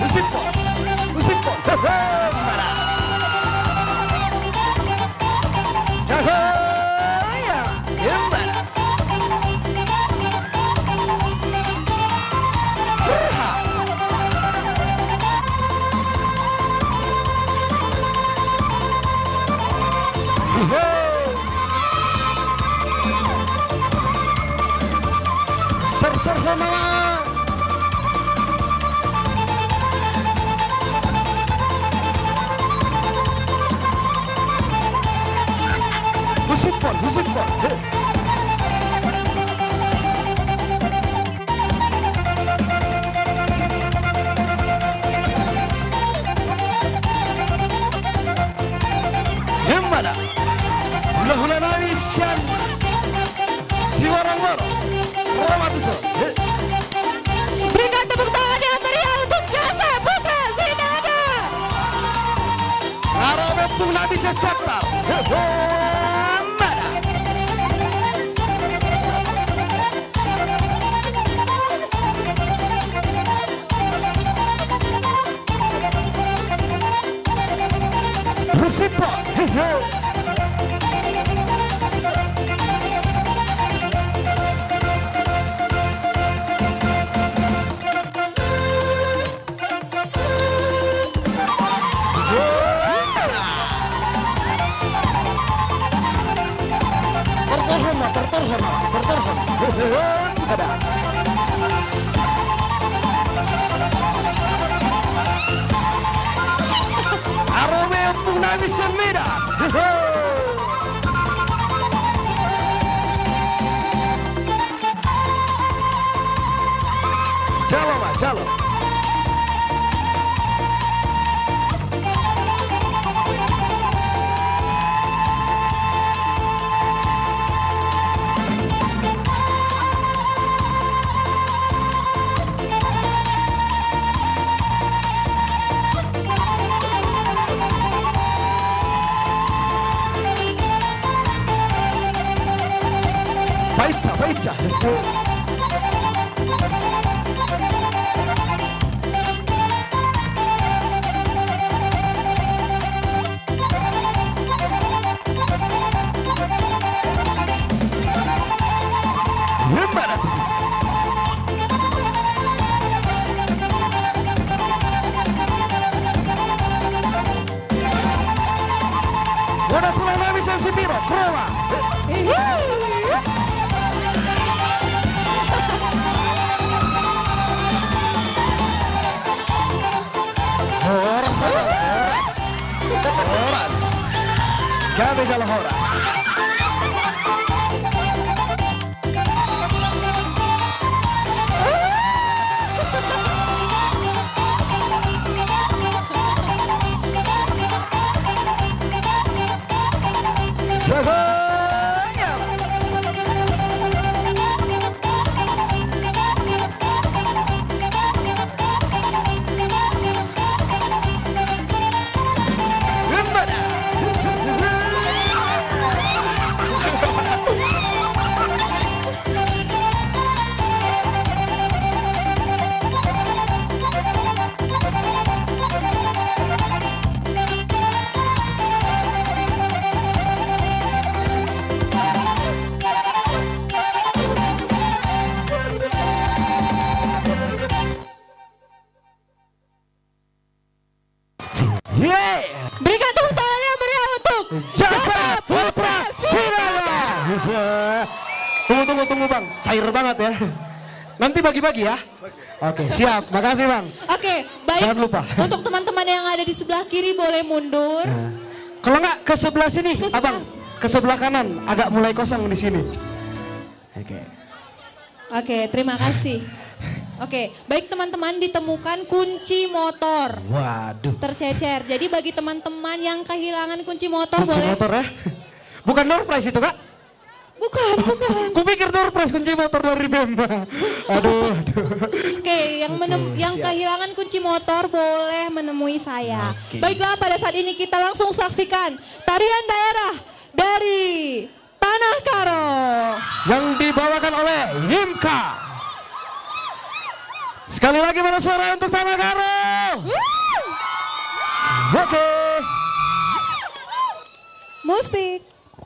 Ser nama. Musipon. Yang mana? Hula-hula nawisian. Si warang-warang. Ramatuso. Berikan tepuk tangan yang meriah untuk Jasa Putra Sinada. Arabe pung nabi sesetar. Mana? Rusipo. Terterhormat. Arome pung nabi semeda. Jalo. Baica. Gimana tuh? Udah tulang nabi sensibiro, kroa. Horas. Gabe jalan horas. Berikan tepuk tangan yang meriah untuk Jasa Putra Sinada. Tunggu bang, cair banget ya. Nanti bagi-bagi ya. Oke, siap. Makasih bang. Oke, baik. Jangan lupa. Untuk teman-teman yang ada di sebelah kiri boleh mundur. Kalau nggak ke sebelah sini, abang. Ke sebelah kanan, agak mulai kosong di sini. Oke, terima kasih. Oke, baik teman-teman, ditemukan kunci motor. Waduh. Tercecer. Jadi bagi teman-teman yang kehilangan kunci motor Kunci boleh. motor ya? Bukan door prize itu kak? Bukan. Kupikir door prize kunci motor dari Bemba. Aduh. Oke, yang kehilangan kunci motor boleh menemui saya. Baiklah, pada saat ini kita langsung saksikan tarian daerah dari yang dibawakan oleh Himka. Sekali lagi mana suara untuk Tanah Karo? Oke. Musik.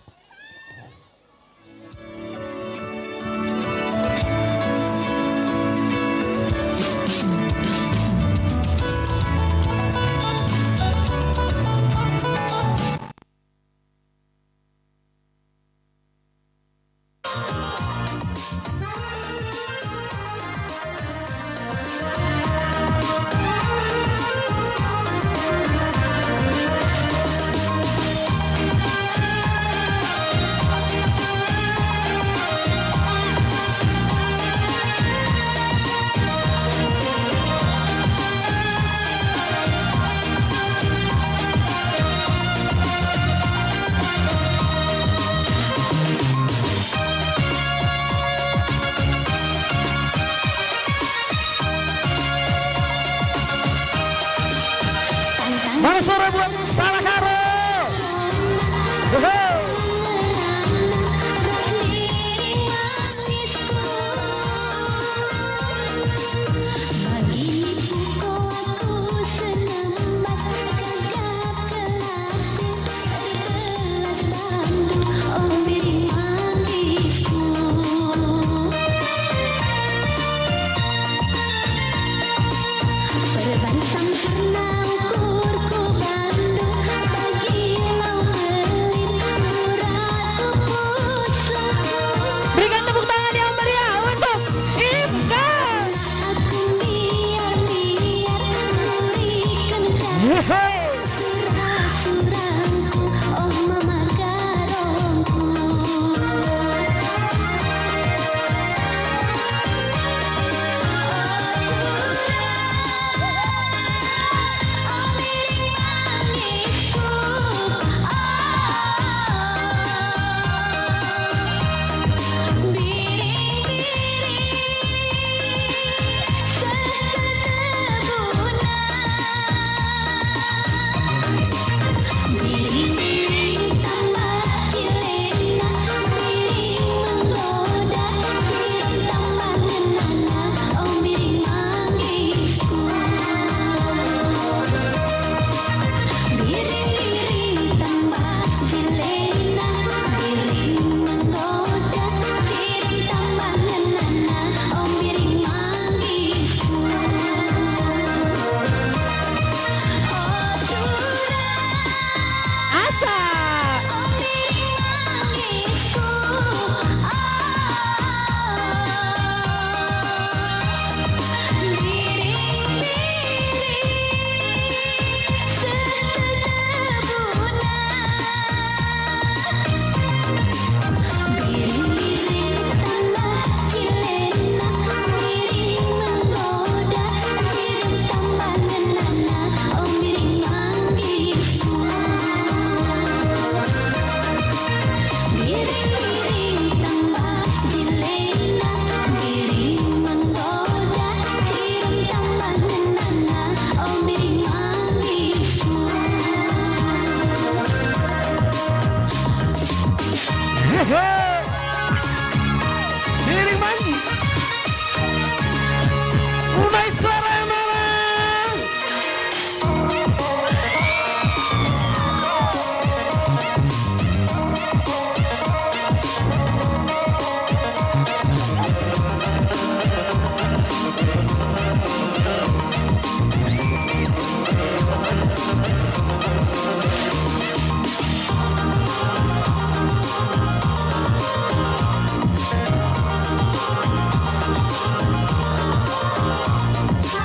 Mana suara buat Tanah Karo? Berikan tepuk tangan yang meriah untuk Himka. Giring Manggis. Unai suara yang mana? Hãy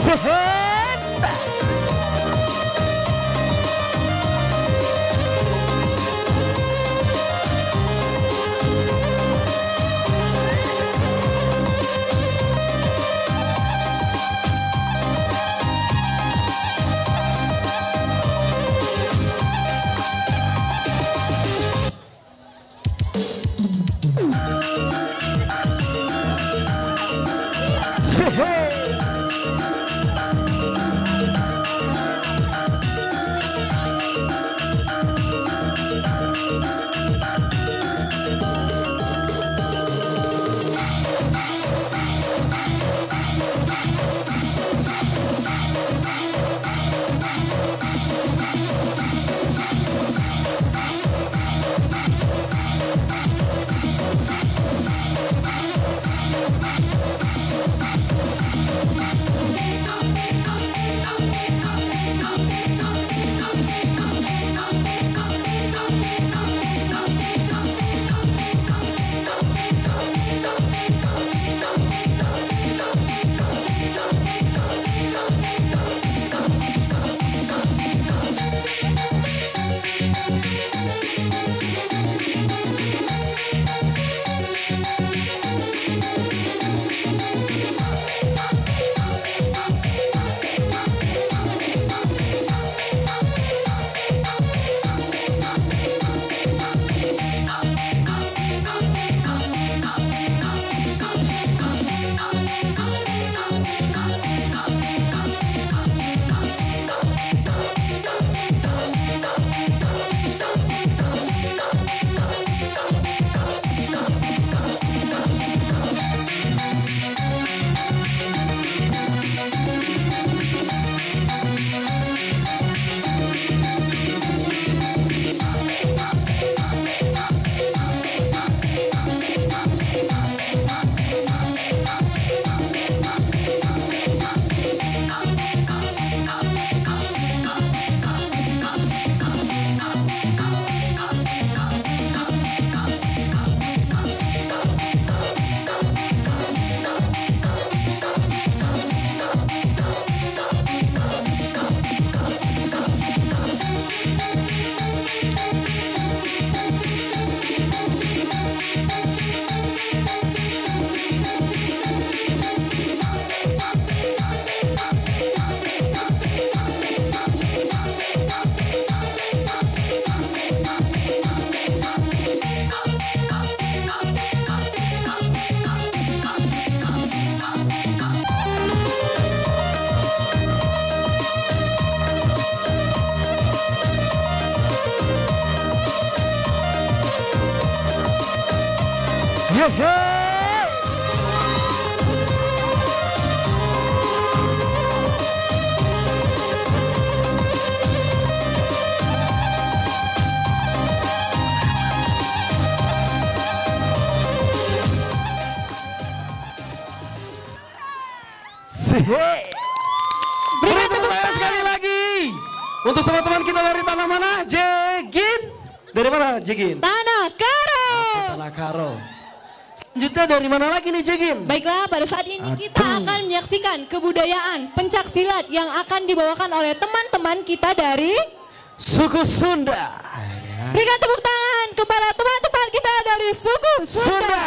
Beri tepuk tangan sekali lagi untuk teman-teman kita dari tanah mana? Jegin. Dari mana Jegin? Tanah Karo. Tanah Karo. Selanjutnya dari mana lagi nih Jegin? Baiklah, pada saat ini kita akan menyaksikan kebudayaan pencak silat yang akan dibawakan oleh teman-teman kita dari suku Sunda. Berikan tepuk tangan kepada teman-teman kita dari suku Sunda.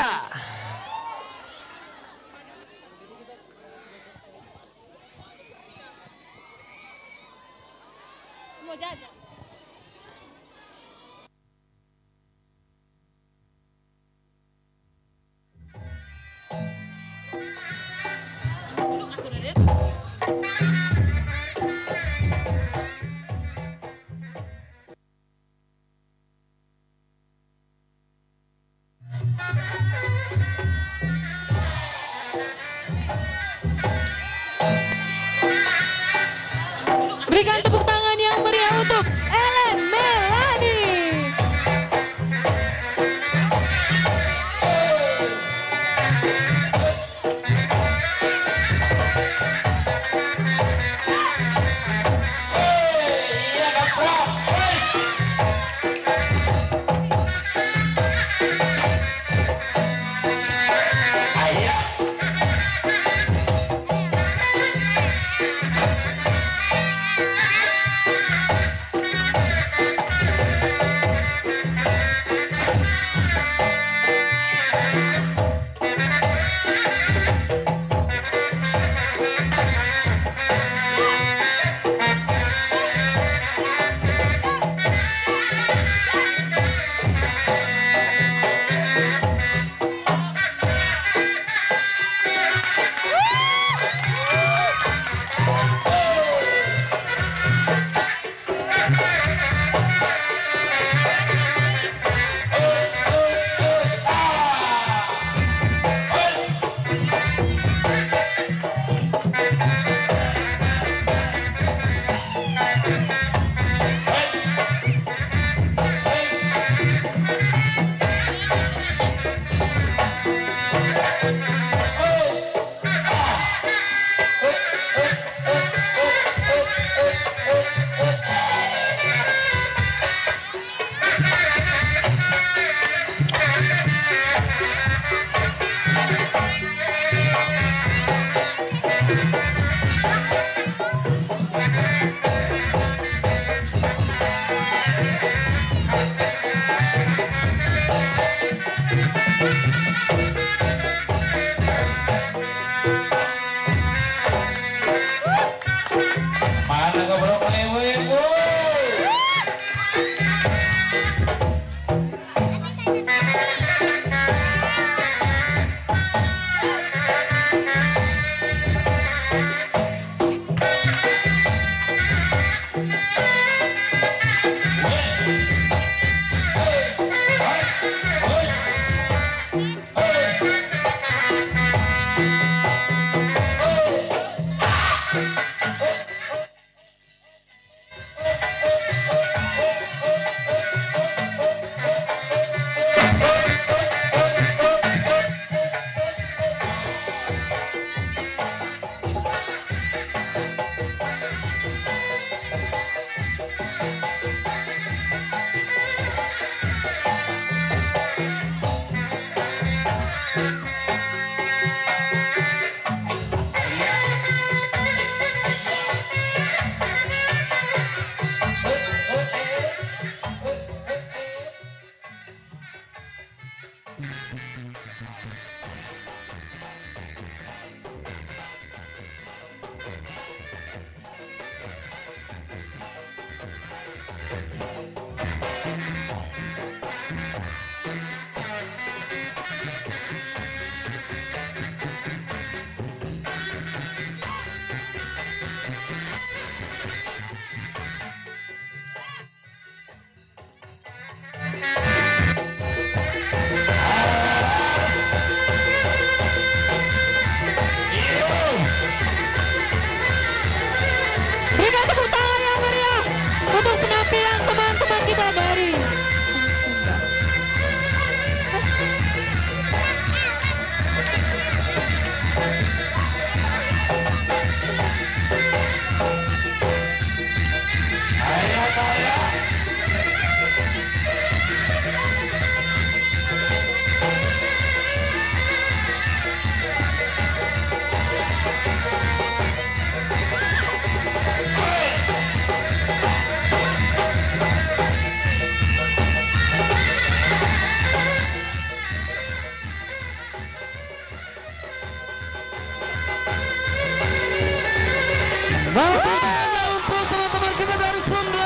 Mau jajan? Berikan tepuk tangan yang meriah untuk Ellen Melani. Untuk teman-teman kita dari Sunda.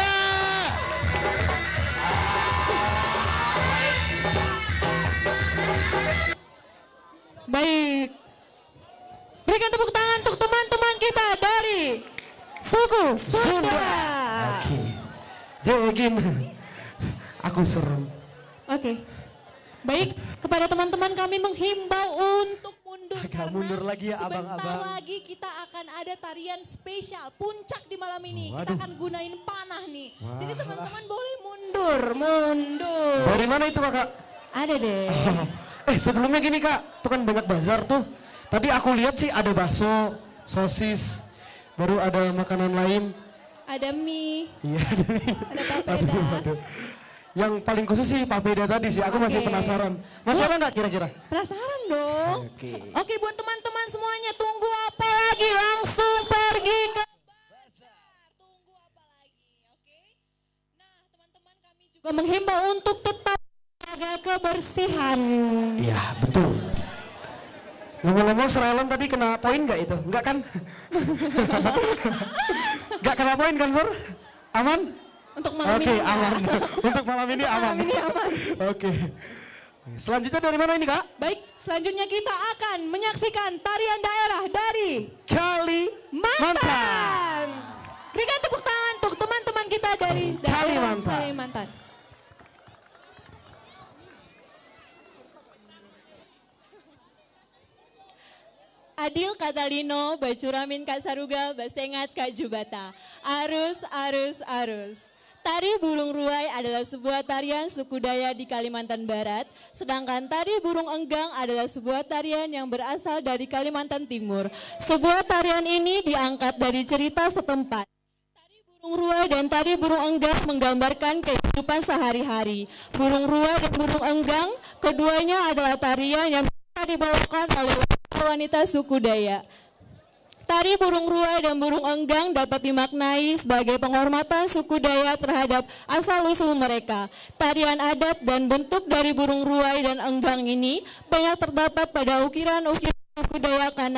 Baik. Berikan tepuk tangan untuk teman-teman kita dari suku Sunda. Oke. Jegin. Aku serem. Oke. Baik, kepada teman-teman kami menghimbau untuk mundur. Agak mundur lagi ya Sebentar abang-abang. lagi kita akan ada tarian spesial puncak di malam ini. Kita akan gunain panah nih. Wah. Jadi teman-teman boleh mundur. Dari mana itu kakak? Ada deh. Sebelumnya gini kak, itu kan banyak bazar tuh. Tadi aku lihat sih ada bakso, sosis, baru ada makanan lain. Ada mie. Iya ada mie. Ada papeda. Aduh. Yang paling khusus sih papeda tadi sih, aku masih Oke. penasaran. Masih ada nggak kira-kira? Penasaran dong? Oke. Oke, buat teman-teman semuanya, tunggu apa lagi? Langsung pergi ke bazar. Tunggu apa lagi? Oke. Nah, teman-teman kami juga menghimbau untuk tetap jaga kebersihan. Iya betul. Ngomong-ngomong Serelon tadi kena poin nggak itu? Nggak kan? Nggak kena poin kan Sur? Aman? Untuk malam Oke, ini. aman. Untuk malam ini aman. Malam ini aman. Oke. Selanjutnya dari mana ini kak? Baik, selanjutnya kita akan menyaksikan tarian daerah dari Kalimantan. Berikan tepuk tangan untuk teman-teman kita dari daerah Kalimantan. Kalimantan. Adil Katalino, Bacuramin Kak Saruga, Basengat Kak Jubata. Arus, arus, arus. Tari burung ruai adalah sebuah tarian suku Dayak di Kalimantan Barat, sedangkan tari burung enggang adalah sebuah tarian yang berasal dari Kalimantan Timur. Sebuah tarian ini diangkat dari cerita setempat. Tari burung ruai dan tari burung enggang menggambarkan kehidupan sehari-hari. Burung ruai dan burung enggang, keduanya adalah tarian yang bisa dibawakan oleh wanita suku Dayak. Tari burung ruai dan burung enggang dapat dimaknai sebagai penghormatan suku Dayak terhadap asal-usul mereka. Tarian adat dan bentuk dari burung ruai dan enggang ini banyak terdapat pada ukiran-ukiran suku Dayak karena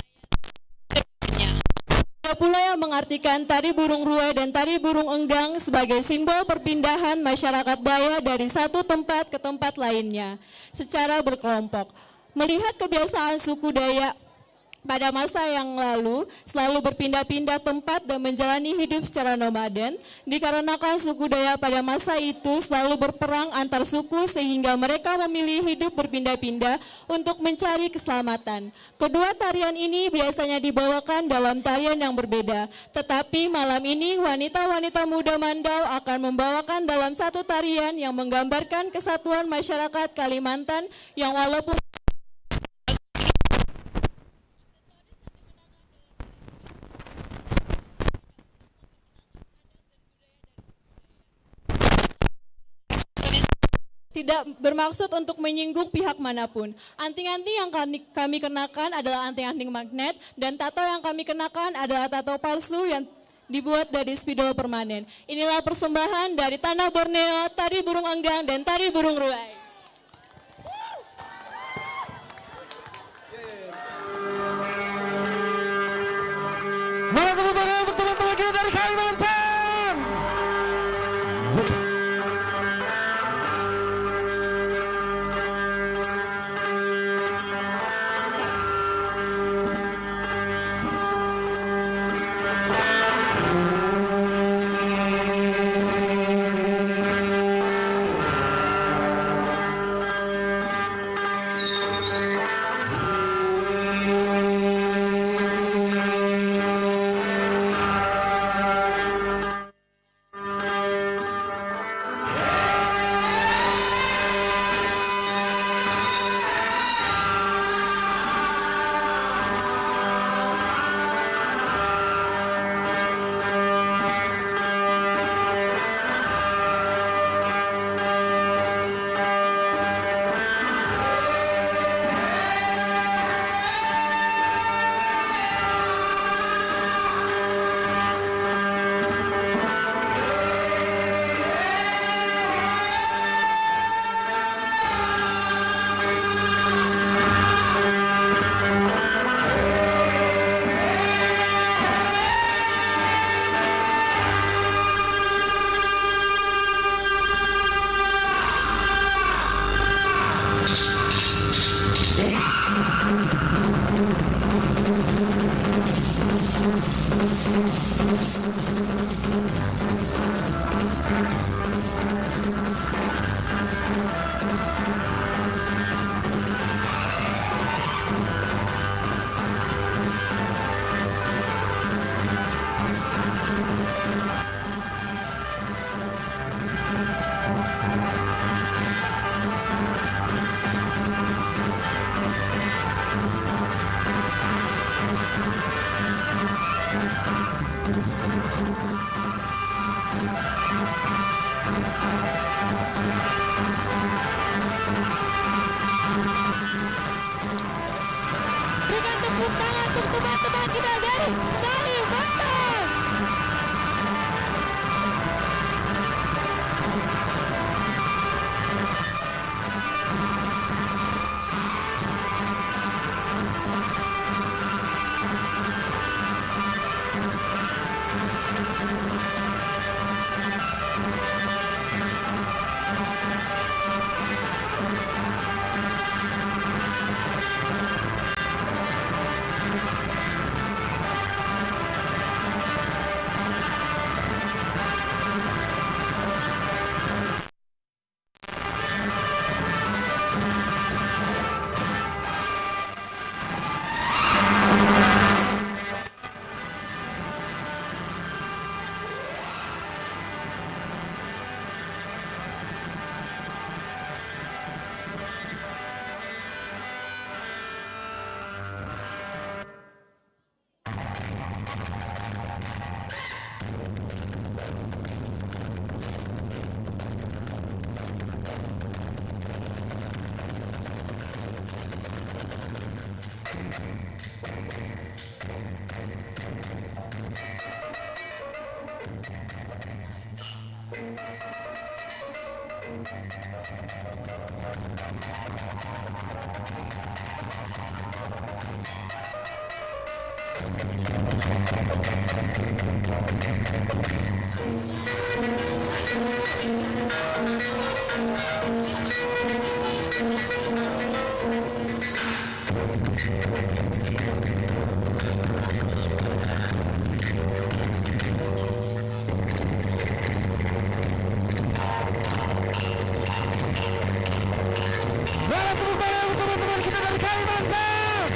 ada pula yang mengartikan tari burung ruai dan tari burung enggang sebagai simbol perpindahan masyarakat Dayak dari satu tempat ke tempat lainnya secara berkelompok. Melihat kebiasaan suku Dayak pada masa yang lalu selalu berpindah-pindah tempat dan menjalani hidup secara nomaden, dikarenakan suku Dayak pada masa itu selalu berperang antar suku sehingga mereka memilih hidup berpindah-pindah untuk mencari keselamatan. Kedua tarian ini biasanya dibawakan dalam tarian yang berbeda, tetapi malam ini wanita-wanita muda Mandau akan membawakan dalam satu tarian yang menggambarkan kesatuan masyarakat Kalimantan yang walaupun tidak bermaksud untuk menyinggung pihak manapun. Anting-anting yang kami kenakan adalah anting-anting magnet dan tato yang kami kenakan adalah tato palsu yang dibuat dari spidol permanen. Inilah persembahan dari Tanah Borneo, tari burung enggang dan tari burung ruai. Mana tepuk tangan untuk teman-teman kita dari Kalimantan. Berikan tepuk tangan untuk teman-teman kita dari Kalimantan. Teman-teman kita dari Kalimantan.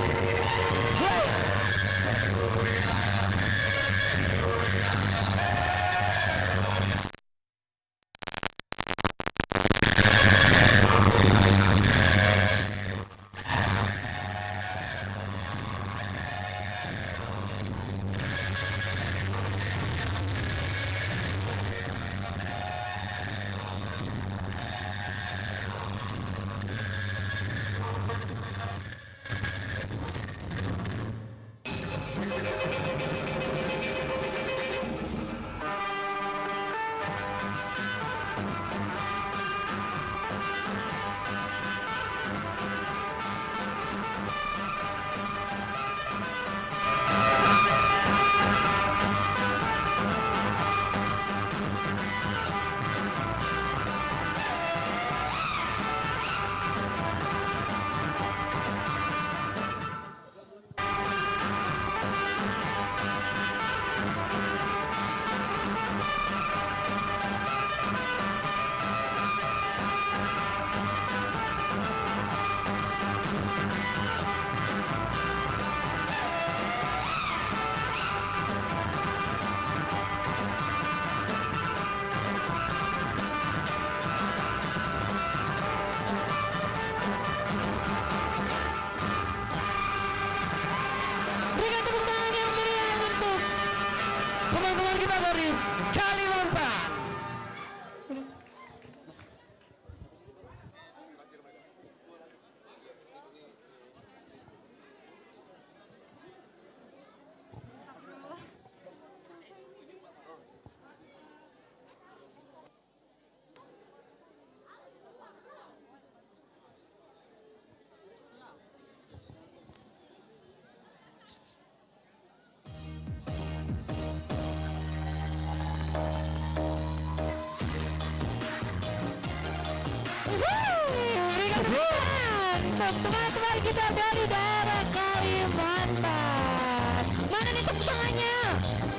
teman-teman kita dari Kalimantan. Teman-teman kita dari daerah Kalimantan. Mana nih tepuk tangannya?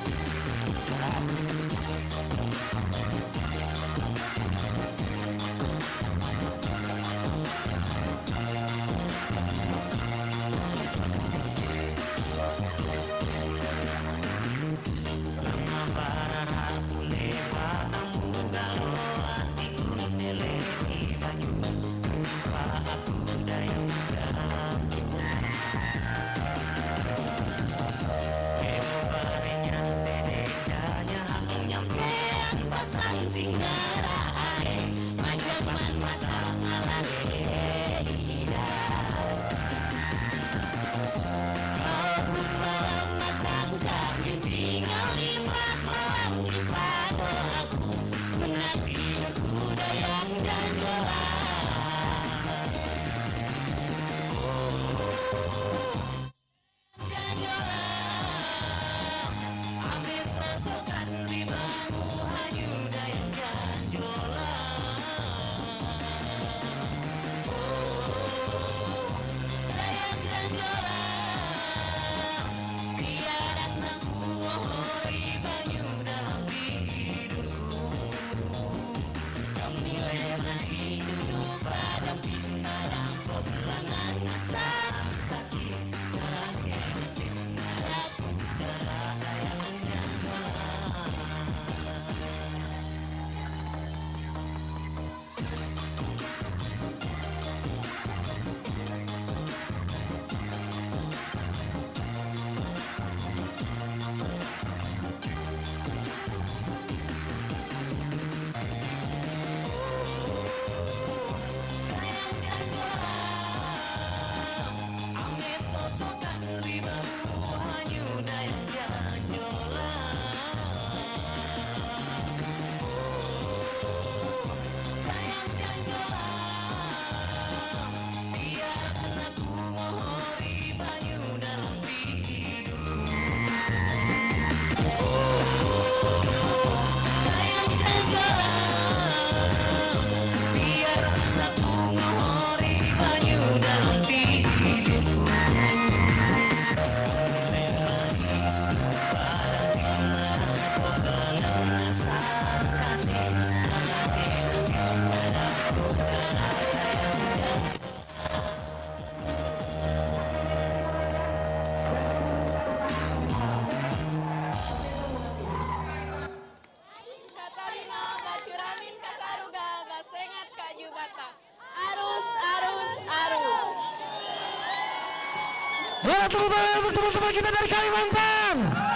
Ya, tepuk tangan untuk teman-teman kita dari Kalimantan.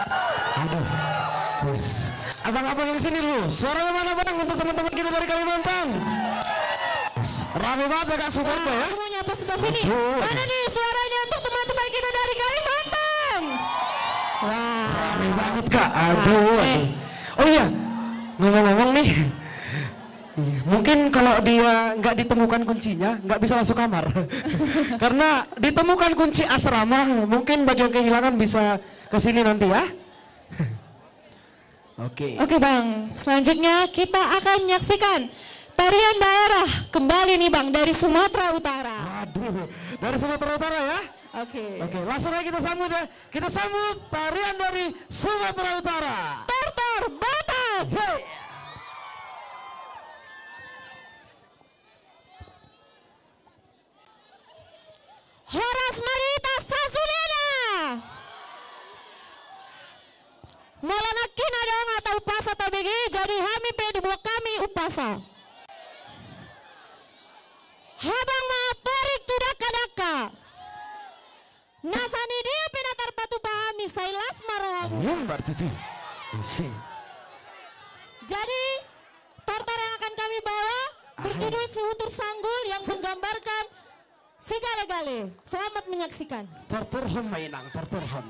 Aduh, abang-abang yang sini dulu. Suaranya mana bang untuk teman-teman kita dari Kalimantan? Rame banget ya Kak Suparto ya. Aku mau nyapa sebelah sini. Mana nih suaranya untuk teman-teman kita dari Kalimantan? Wah, rame banget Kak. Aduh. Oh iya, ngomong-ngomong nih. Mungkin kalau dia nggak ditemukan kuncinya, nggak bisa masuk kamar. Karena ditemukan kunci asrama, mungkin bagi yang kehilangan bisa kesini nanti ya. Oke. Oke bang, selanjutnya kita akan menyaksikan tarian daerah kembali nih bang dari Sumatera Utara. Aduh, dari Sumatera Utara ya? Oke. Oke, langsung aja kita sambut ya. Kita sambut tarian dari Sumatera Utara. Tortor Batak. Hey. Horas Marita Sasulina. Malana kina dong atau upasa tabigi jadi hami pedi buat kami upasa. Habang ma parik tudak kadaka. Nasani dia penatar patu pahami sailas marohamu. Berarti itu. Jadi tortor yang akan kami bawa berjudul Si Utur Sanggul yang menggambarkan si gale-gale. Selamat menyaksikan. Tortorhon mainang, tortorhon.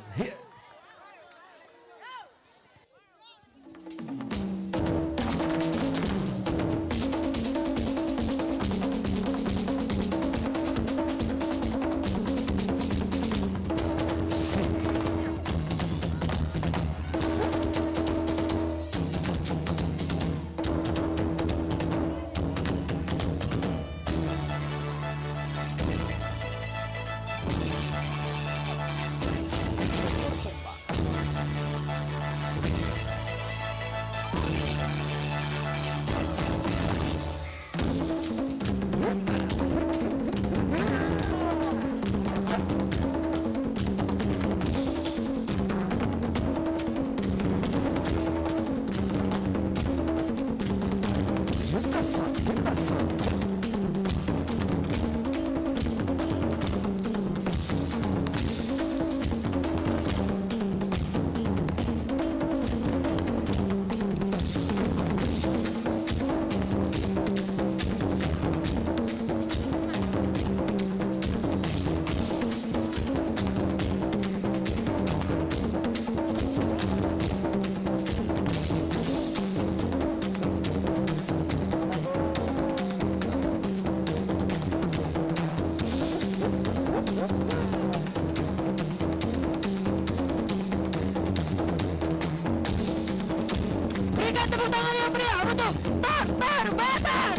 Berikan tepuk tangan yang meriah untuk Dr. Batak.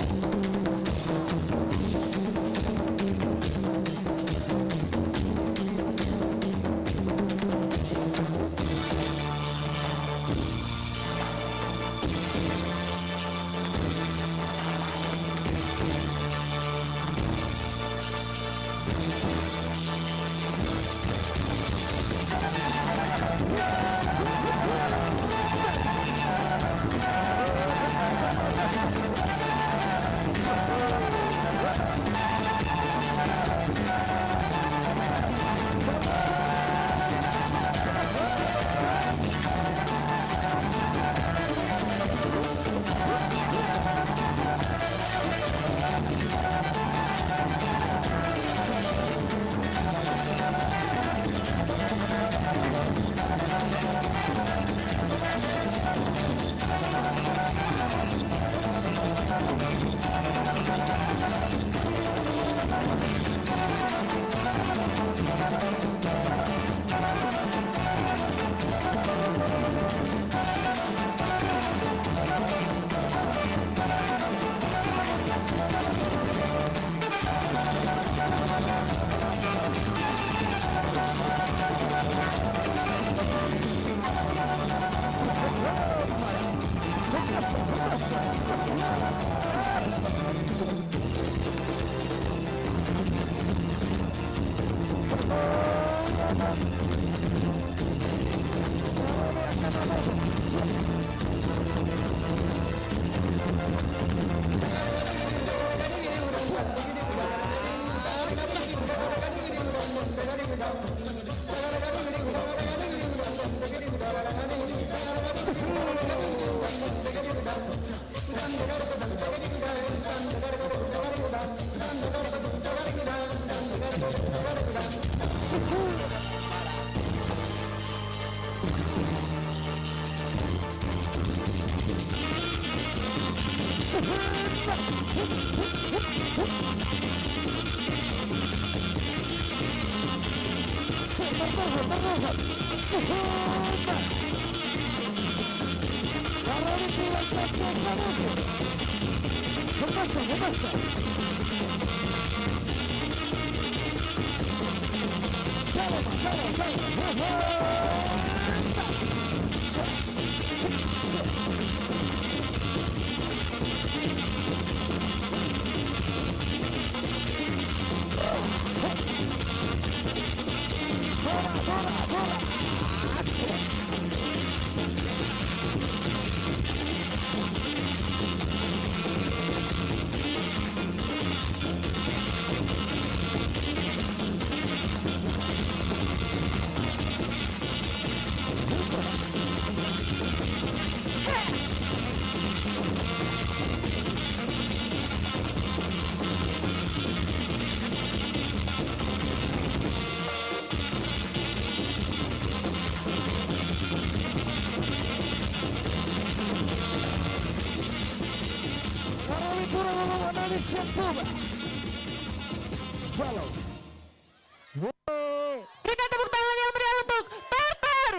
Berikan tepuk tangan yang meriah untuk Dr.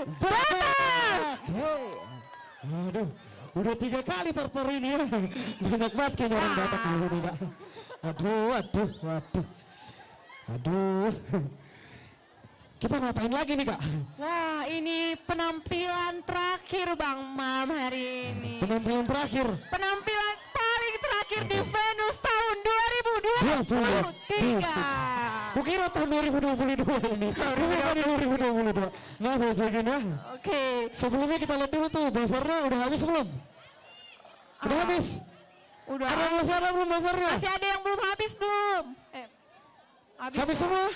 Batak. Aduh, udah 3 kali Tartar ini ya. Banyak banget kayaknya orang Batak di sini, Kak. Aduh. Kita ngapain lagi nih, Kak? Wah, ini penampilan terakhir Bang Mam hari ini. Penampilan terakhir. Penampilan paling terakhir di Venus tahun 2023. Kukira tahun 2022 ini. Bukan 2022. Maaf ya Jegin ya. Oke. Sebelumnya kita lihat dulu tuh bazarnya udah habis belum? Udah habis? Udah. Ada bazarnya belum bazarnya? Masih ada yang belum habis belum? Habis semua?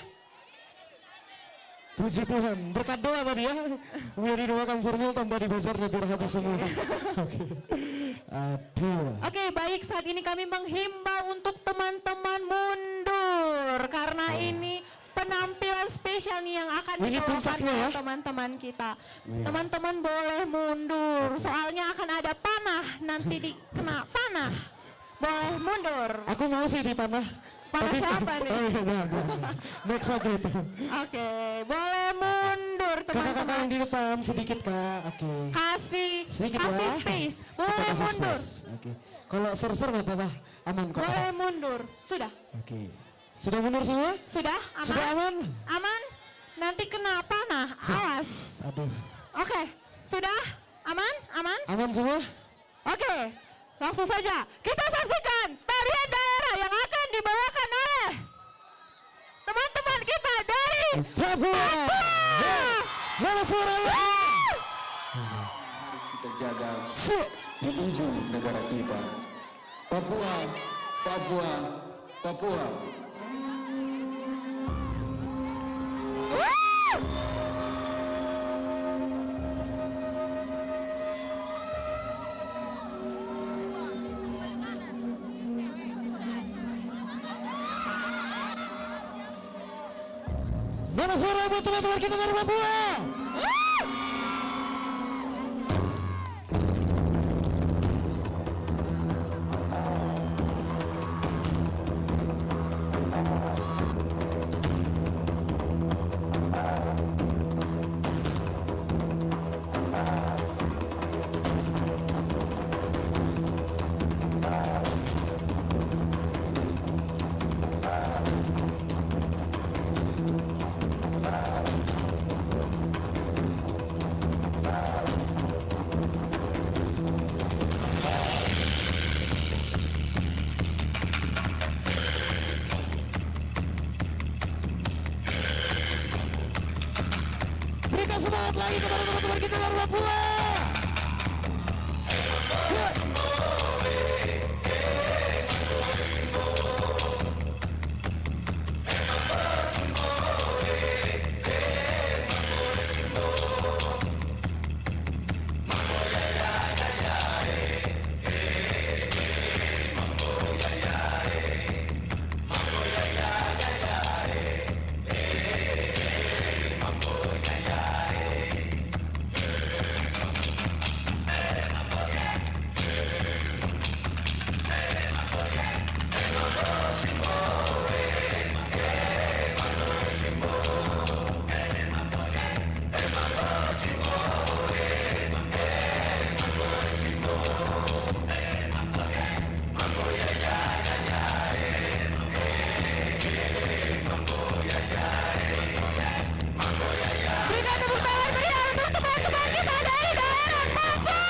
Puji Tuhan, berkat doa tadi ya. Udah didoakan Sir Milton tadi bazarnya biar habis semua. Oke. Aduh. Oke, baik, saat ini kami menghimbau untuk teman-teman mundur karena ini penampilan spesial nih yang akan dibawakan oleh teman-teman kita. Teman-teman boleh mundur, soalnya akan ada panah nanti dikena panah. Boleh mundur. Aku mau sih di panah. Para siapa nih? Oh iya, enggak. Next aja itu. Oke, boleh mundur Kakak-kakak teman-teman. yang di depan sedikit kak. Oke. Kasih Sedikit kasih ya. space. Kita Boleh kasih mundur. space. Oke. Kalau ser-ser nggak apa-apa. Aman kok. Boleh mundur. Sudah? Oke. Sudah mundur semua? Sudah? Aman? Sudah aman? Aman? Nanti kenapa panah? Awas. Aduh. Oke, sudah? Aman? Aman? Aman semua? Oke, langsung saja kita saksikan tarian daerah yang akan dibawakan oleh teman-teman kita dari Papua. Mana suaranya? Harus kita jaga di ujung negara kita. Papua, Papua, Papua. Mana suara buat teman-teman kita dari Papua? Berikan semangat lagi kepada teman-teman kita dari Papua. Berikan tepuk tangan meriah untuk teman-teman kita dari daerah Papua.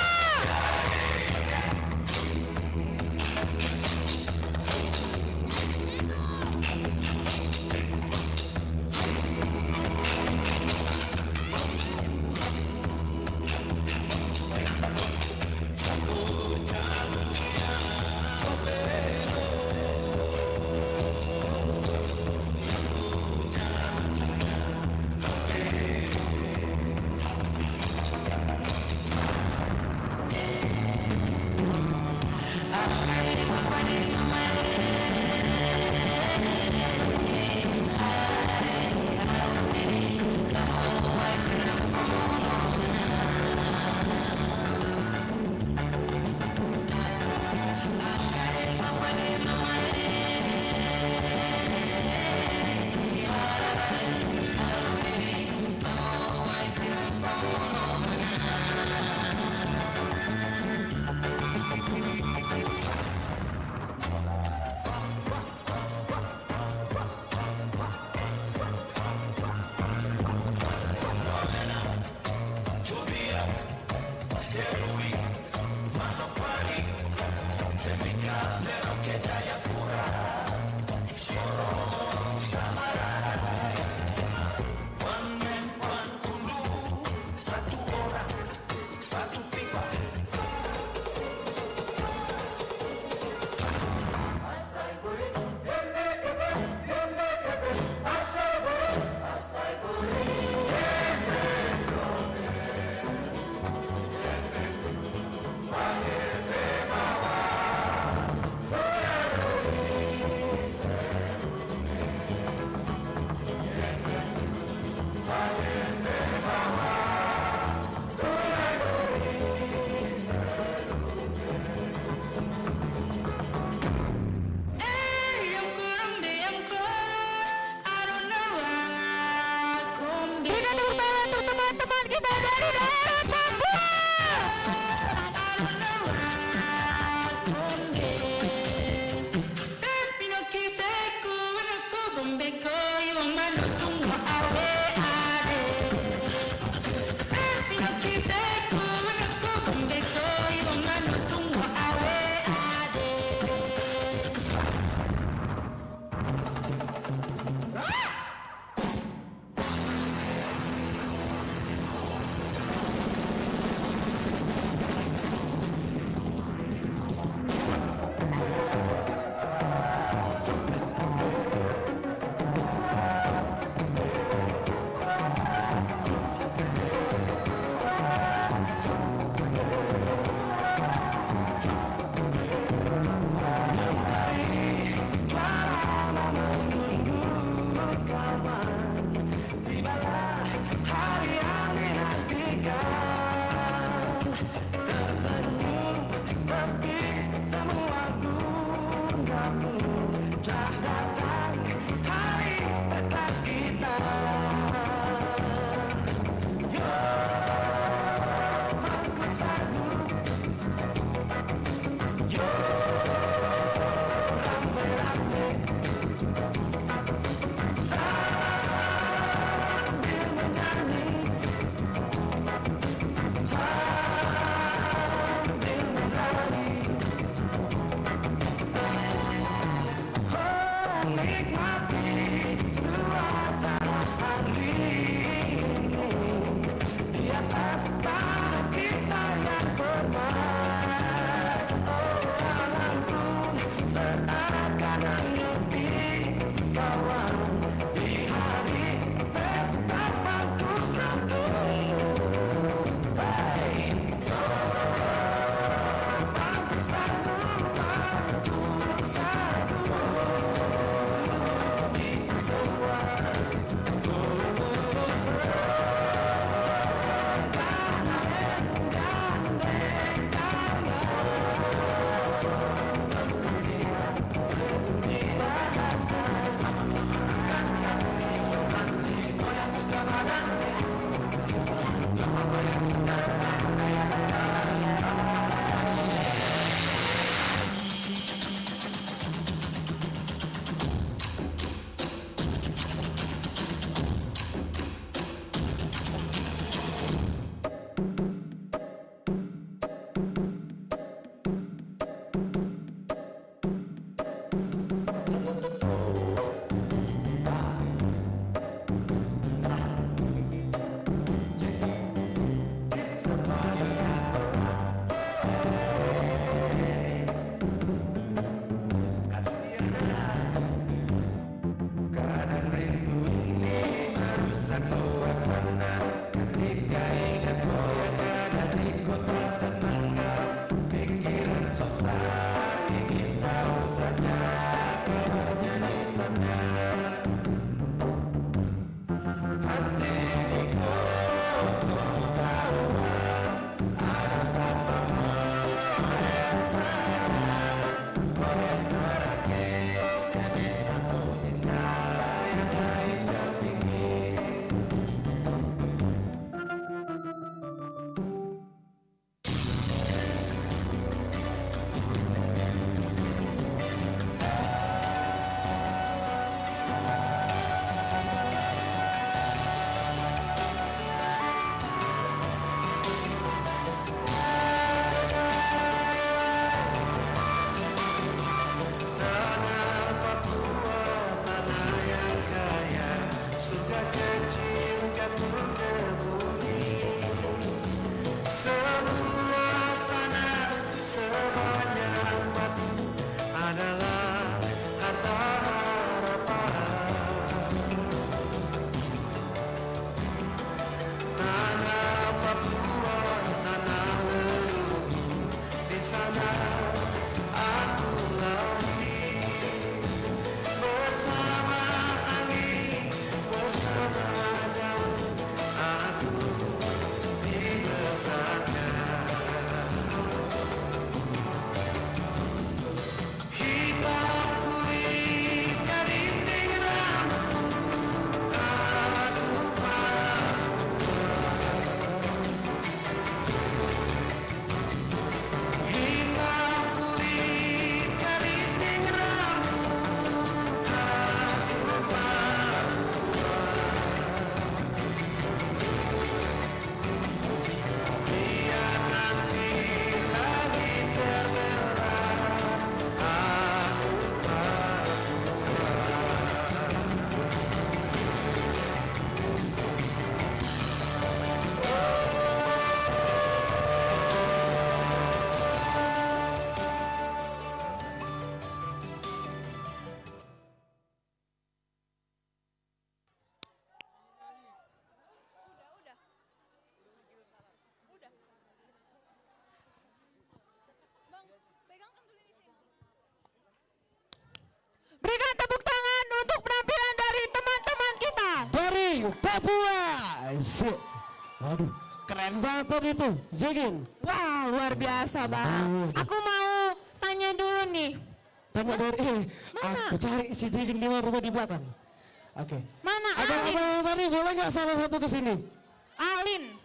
dari Papua. Sip. Waduh, keren banget tadi tuh, Jegin. Wah, luar biasa Bang. Aku mau tanya dulu nih. Tanya dari, aku cari si Jegin di rumah di belakang. Oke. Mana Alin? Abang-abang tadi boleh nggak salah satu ke sini? Alin.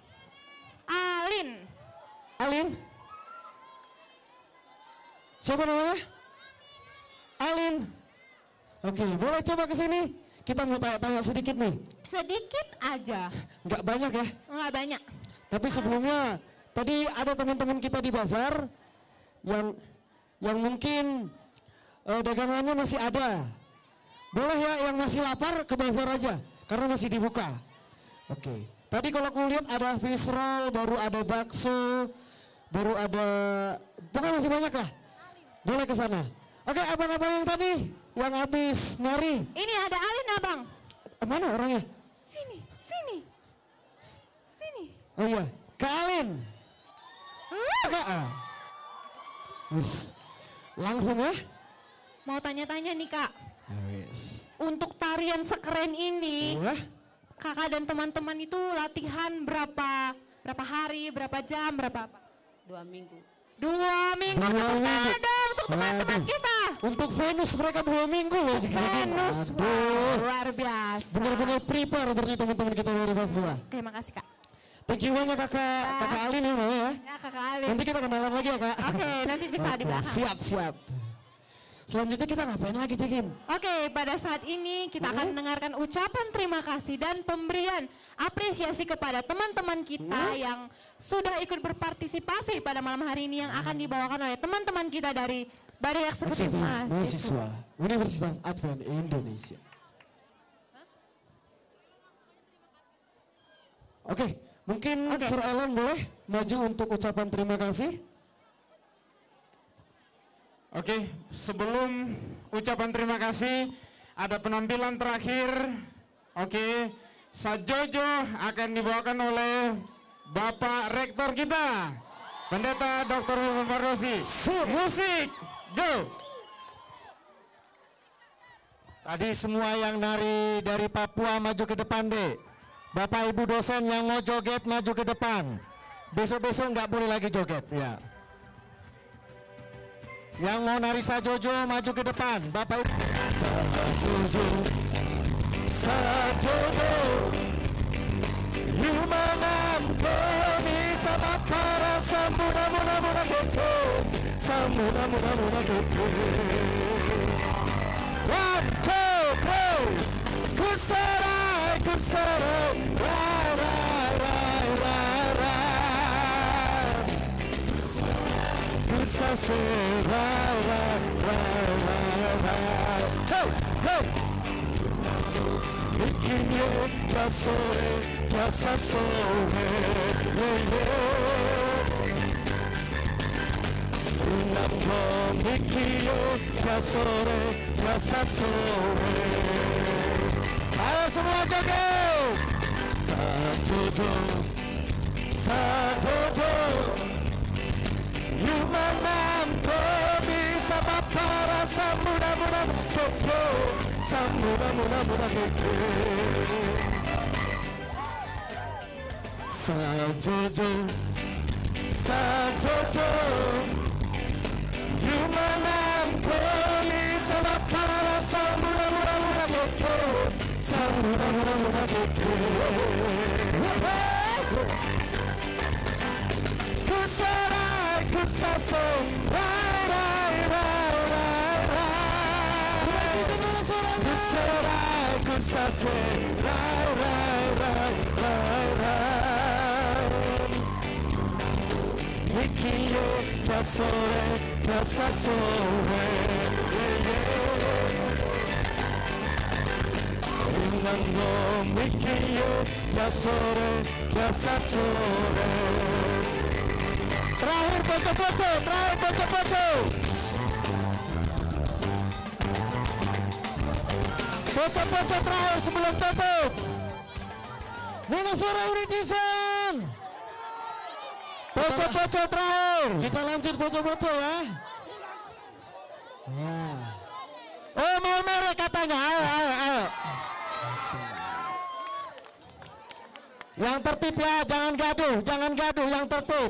Siapa namanya? Alin. Oke, boleh coba ke sini? Kita mau tanya-tanya sedikit nih. Sedikit aja. Nggak banyak ya? Nggak banyak. Tapi sebelumnya, tadi ada teman-teman kita di bazar yang mungkin dagangannya masih ada. Boleh ya yang masih lapar ke bazar aja, karena masih dibuka. Oke. Tadi kalau aku lihat ada fish roll, baru ada bakso, baru ada, pokoknya masih banyak lah. Boleh ke sana. Oke, abang-abang yang tadi yang habis nari. Ini ada Alin abang. Mana orangnya? Sini. Oh iya, Kak Alin. Kak. Langsung ya. Mau tanya-tanya nih Kak. Wis. Untuk tarian sekeren ini, Kakak dan teman-teman itu latihan berapa hari, berapa jam, berapa apa? 2 minggu. 2 minggu. Ada untuk teman-teman kita. Untuk Venus mereka 2 minggu loh. Venus, wow, luar biasa. Benar-benar prepare berarti teman-teman kita dari Papua. Oke, makasih Kak. Thank you banyak kakak Alin ya. Ya Kakak Alin. Nanti kita kenalan lagi ya Kak. Oke, nanti bisa di belakang. Siap. Selanjutnya kita ngapain lagi Cekin? Oke, pada saat ini kita akan mendengarkan ucapan terima kasih dan pemberian apresiasi kepada teman-teman kita yang sudah ikut berpartisipasi pada malam hari ini yang akan dibawakan oleh teman-teman kita dari Badan Eksekutif Mahasiswa Universitas Advent Indonesia. Oke, mungkin Sur Ellen boleh maju untuk ucapan terima kasih. Oke, sebelum ucapan terima kasih, ada penampilan terakhir. Oke, Sajojo akan dibawakan oleh Bapak Rektor kita, Pendeta Dr. Wilman Fardosi. Musik, go! Tadi semua yang nari dari Papua maju ke depan deh. Bapak Ibu dosen yang mau joget maju ke depan. Besok-besok nggak boleh lagi joget ya. Yang mau nari Sajojo maju ke depan. Bapak Ibu. Sajojo Yumangan Komi sama para samuna koko samuna koko. One, two, three. Kusarai Kusase Ikinyo Kasore Kasasore Unambo Ikinyo Kasore Kasasore. Ayo semua joget. Sajojo Yumanam Komi sama para samuna koko samuna koko. Sajojo Yumanam Komi sama para samuna koko samuna koko. Kusarai kusaso Kusarai kusase Mikiyo kasore kasasore Unango mikiyo kasore kasasore. Terakhir poco-poco. Poco-poco terakhir sebelum tutup. Mana suara Unitizen? Poco-poco terakhir. Kita lanjut poco-poco ya. Oh mau merek katanya. Ayo. Yang tertib ya, jangan gaduh yang tertib.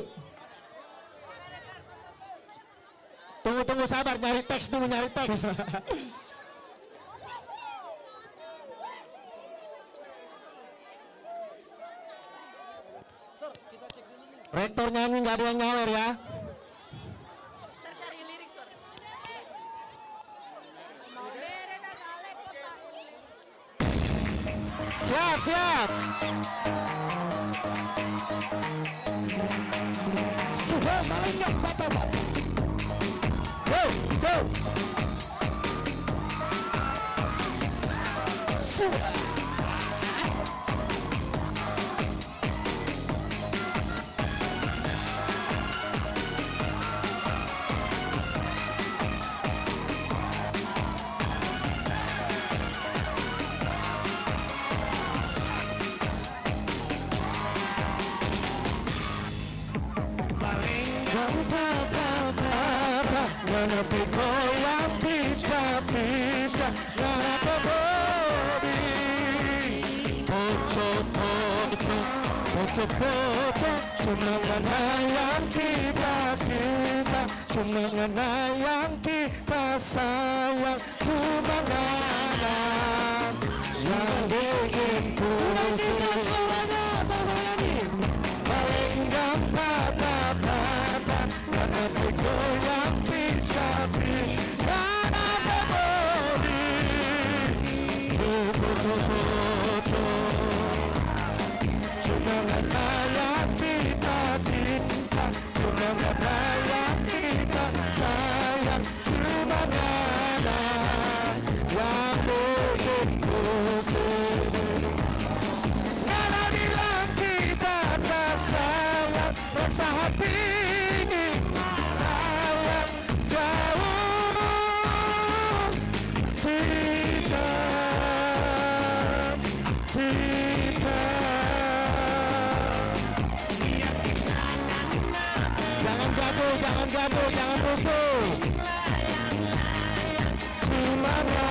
Tunggu sabar, nyari teks dulu, nyari teks. Rektor nyanyi nggak ada yang nyawer ya. Siap. Sudah melenggang bata-bata. Go. Sudah. Menepi goyang pisah-pisah ngapa bodi pocok cuma yang kita cinta, cuma yang kita sayang, cuma yang bikin pusing. Paling gampang patah menepi goyang cuma yang kita cinta, cuma yang kita sayang, cuma yang bikin pusing. Karena bilang kita tak sayang, rasa hati jangan rusuh. Cuma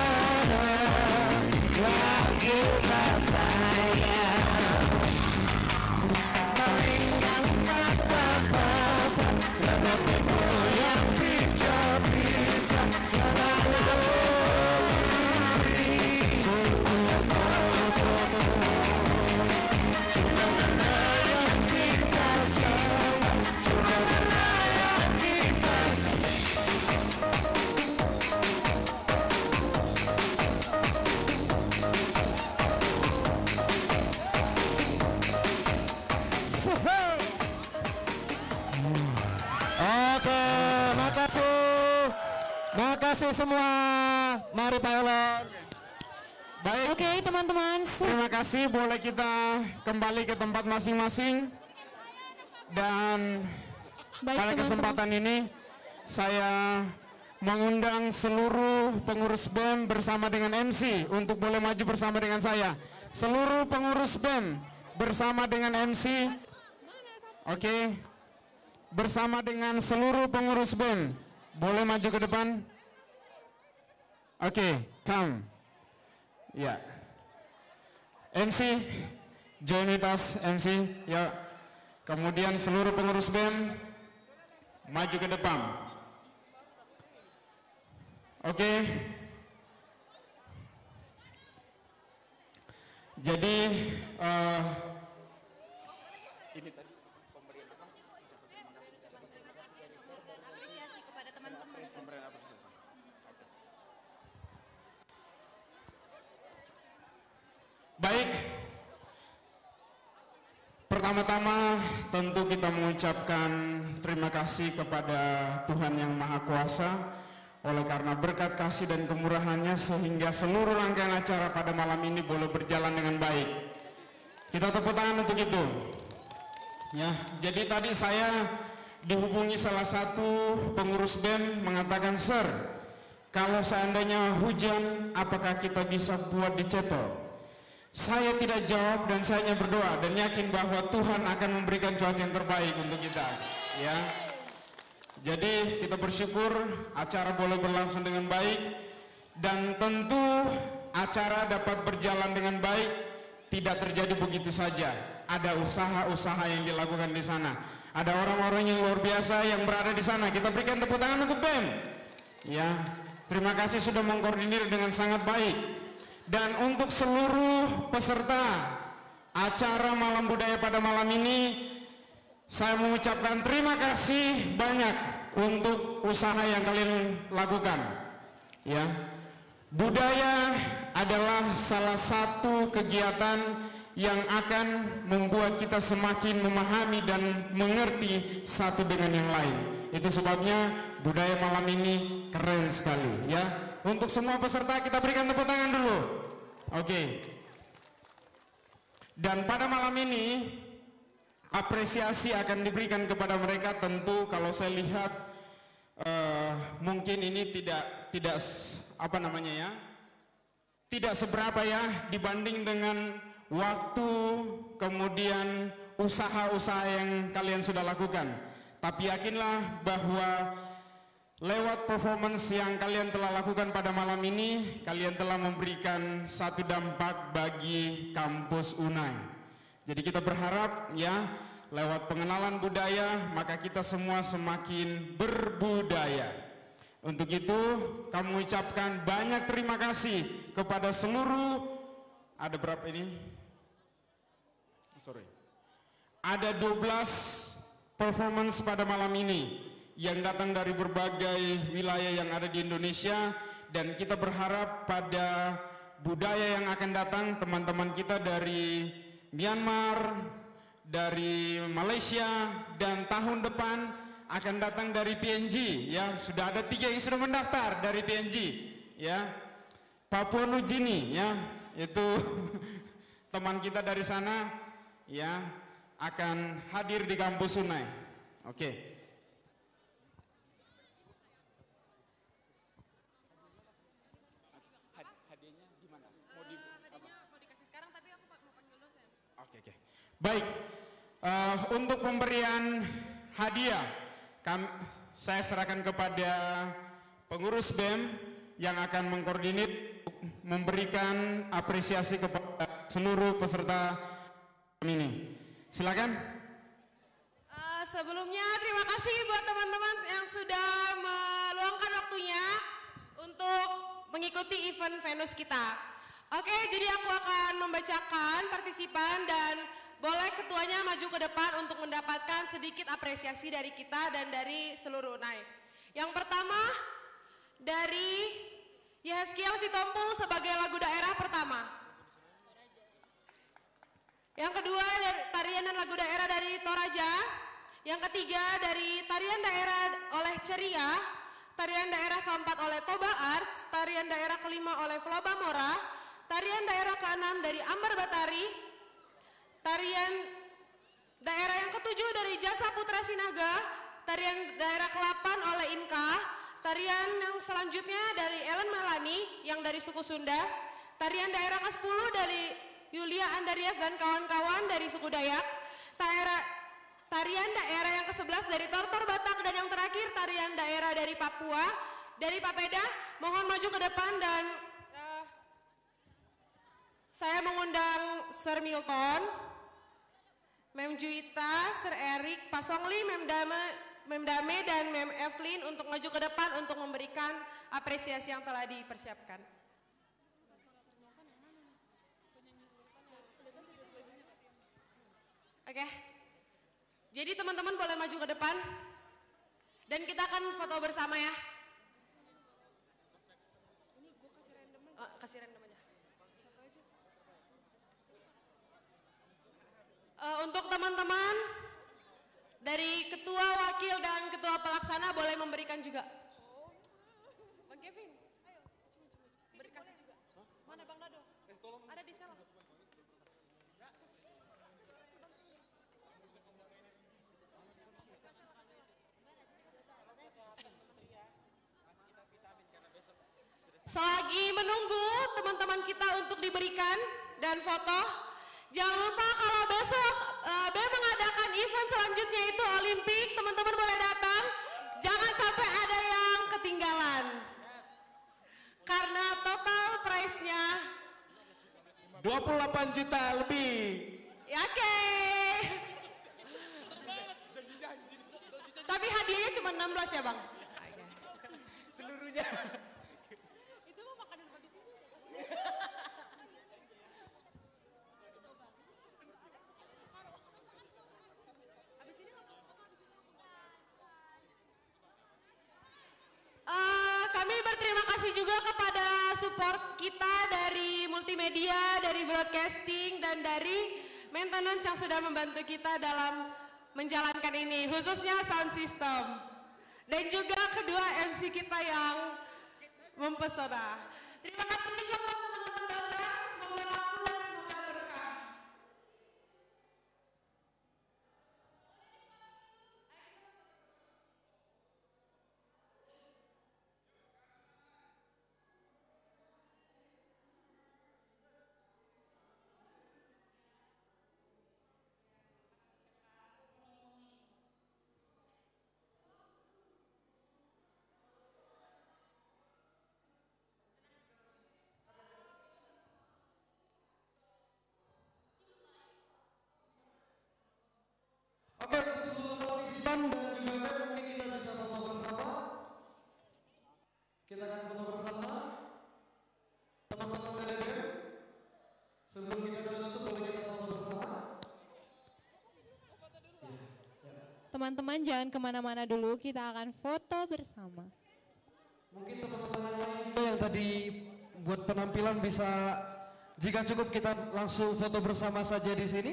yang kita sayang. Paling gampang patah, menepi goyang pincah-pincah. Cuma yang kita sayang, cuma Makasih semua. Mari Pak Elon. Baik. Oke, teman-teman. Terima kasih. Boleh kita kembali ke tempat masing-masing. Dan pada kesempatan ini saya mengundang seluruh pengurus BEM bersama dengan MC untuk boleh maju bersama dengan saya. Seluruh pengurus BEM bersama dengan MC. Oke. Bersama dengan seluruh pengurus BEM. Boleh maju ke depan? Oke, come. Ya. MC, join with us, MC. Ya. Kemudian seluruh pengurus BEM maju ke depan. Oke. Jadi ini tadi pemberian apa? Apresiasi kepada teman-teman. Baik. Pertama-tama tentu kita mengucapkan terima kasih kepada Tuhan Yang Maha Kuasa. Oleh karena berkat kasih dan kemurahannya sehingga seluruh rangkaian acara pada malam ini boleh berjalan dengan baik. Kita tepuk tangan untuk itu. Ya, jadi tadi saya dihubungi salah satu pengurus BEM mengatakan, "Sir, kalau seandainya hujan, apakah kita bisa buat di chapel?" Saya tidak jawab dan saya hanya berdoa dan yakin bahwa Tuhan akan memberikan cuaca yang terbaik untuk kita. Ya. Jadi kita bersyukur acara boleh berlangsung dengan baik dan tentu acara dapat berjalan dengan baik, tidak terjadi begitu saja. ada usaha-usaha yang dilakukan di sana. Ada orang-orang yang luar biasa yang berada di sana. Kita berikan tepuk tangan untuk BEM. Ya, terima kasih sudah mengkoordinir dengan sangat baik. Dan untuk seluruh peserta acara Malam Budaya pada malam ini, saya mengucapkan terima kasih banyak untuk usaha yang kalian lakukan. Ya, budaya adalah salah satu kegiatan yang akan membuat kita semakin memahami dan mengerti satu dengan yang lain. Itu sebabnya budaya malam ini keren sekali, ya. Untuk semua peserta kita berikan tepuk tangan dulu. Oke. Dan pada malam ini apresiasi akan diberikan kepada mereka. Tentu kalau saya lihat mungkin ini tidak apa namanya ya, tidak seberapa ya dibanding dengan waktu kemudian usaha-usaha yang kalian sudah lakukan. Tapi yakinlah bahwa lewat performance yang kalian telah lakukan pada malam ini, kalian telah memberikan satu dampak bagi kampus UNAI. Jadi kita berharap ya, lewat pengenalan budaya maka kita semua semakin berbudaya. Untuk itu kami ucapkan banyak terima kasih kepada seluruh, ada berapa ini? Sorry. Ada 12 performance pada malam ini yang datang dari berbagai wilayah yang ada di Indonesia, dan kita berharap pada budaya yang akan datang teman-teman kita dari Myanmar, dari Malaysia, dan tahun depan akan datang dari PNG, ya. Sudah ada 3 yang sudah mendaftar dari PNG, ya. Papua New Guinea, ya, itu teman kita dari sana, ya, akan hadir di kampus UNAI. Oke. Hadiahnya gimana? Mau dikasih sekarang, tapi aku mau panggil dosen. Oke. Baik. Untuk pemberian hadiah, saya serahkan kepada pengurus BEM yang akan mengkoordinir memberikan apresiasi kepada seluruh peserta ini. Silakan. Sebelumnya terima kasih buat teman-teman yang sudah meluangkan waktunya untuk mengikuti event Venus kita. Oke, jadi aku akan membacakan partisipan dan boleh ketuanya maju ke depan untuk mendapatkan sedikit apresiasi dari kita dan dari seluruh UNAI. Yang pertama dari Yehezkiel Sitompul sebagai lagu daerah pertama. Yang kedua dari tarian dan lagu daerah dari Toraja. Yang ketiga dari tarian daerah oleh Ceria. Tarian daerah keempat oleh Toba Arts. Tarian daerah kelima oleh Floba Mora. Tarian daerah keenam dari Ambar Batari. Tarian daerah yang ketujuh dari Jasa Putra Sinaga. Tarian daerah ke-8 oleh Inka. Tarian yang selanjutnya dari Ellen Melani yang dari suku Sunda. Tarian daerah ke-10 dari Yulia Andarias dan kawan-kawan dari suku Dayak. Tarian daerah yang ke-11 dari Tortor Batak, dan yang terakhir tarian daerah dari Papua dari Papeda. Mohon maju ke depan dan saya mengundang Sir Milton, Mem Juita, Sir Erik, Pak Songli, Mem Dame dan Mem Evelyn untuk maju ke depan untuk memberikan apresiasi yang telah dipersiapkan. Oke, jadi teman-teman boleh maju ke depan dan kita akan foto bersama ya. Ini gue kasih random aja. Kasih random aja. Siapa aja? Untuk teman-teman dari ketua, wakil, dan ketua pelaksana boleh memberikan juga. Bang Kevin, ayo, beri kasih juga. Mana Bang Dado? Ada di sana. Selagi menunggu teman-teman kita untuk diberikan dan foto, jangan lupa kalau besok BEM mengadakan event selanjutnya itu Olimpik, teman-teman boleh datang. Jangan sampai ada yang ketinggalan. Karena total price-nya 28 juta lebih. Oke. 16 ya Bang? Seluruhnya. Itu mah makanan pagi ini. Abis ini langsung foto, abis ini langsung kami berterima kasih juga kepada support kita dari multimedia, dari broadcasting, dan dari maintenance yang sudah membantu kita dalam menjalankan ini, khususnya sound system. Dan juga kedua MC kita yang mempesona. Terima kasih juga teman-teman datang, semoga laku dan semoga berkah. Oke, untuk seluruh partisipan dan juga mungkin kita bisa foto bersama. Kita akan foto bersama. Teman-teman dari BEM. Sebelum kita tutup, boleh kita foto bersama. Teman-teman jangan kemana-mana dulu, kita akan foto bersama. Mungkin teman-teman yang lain juga yang tadi buat penampilan bisa, jika cukup kita langsung foto bersama saja di sini.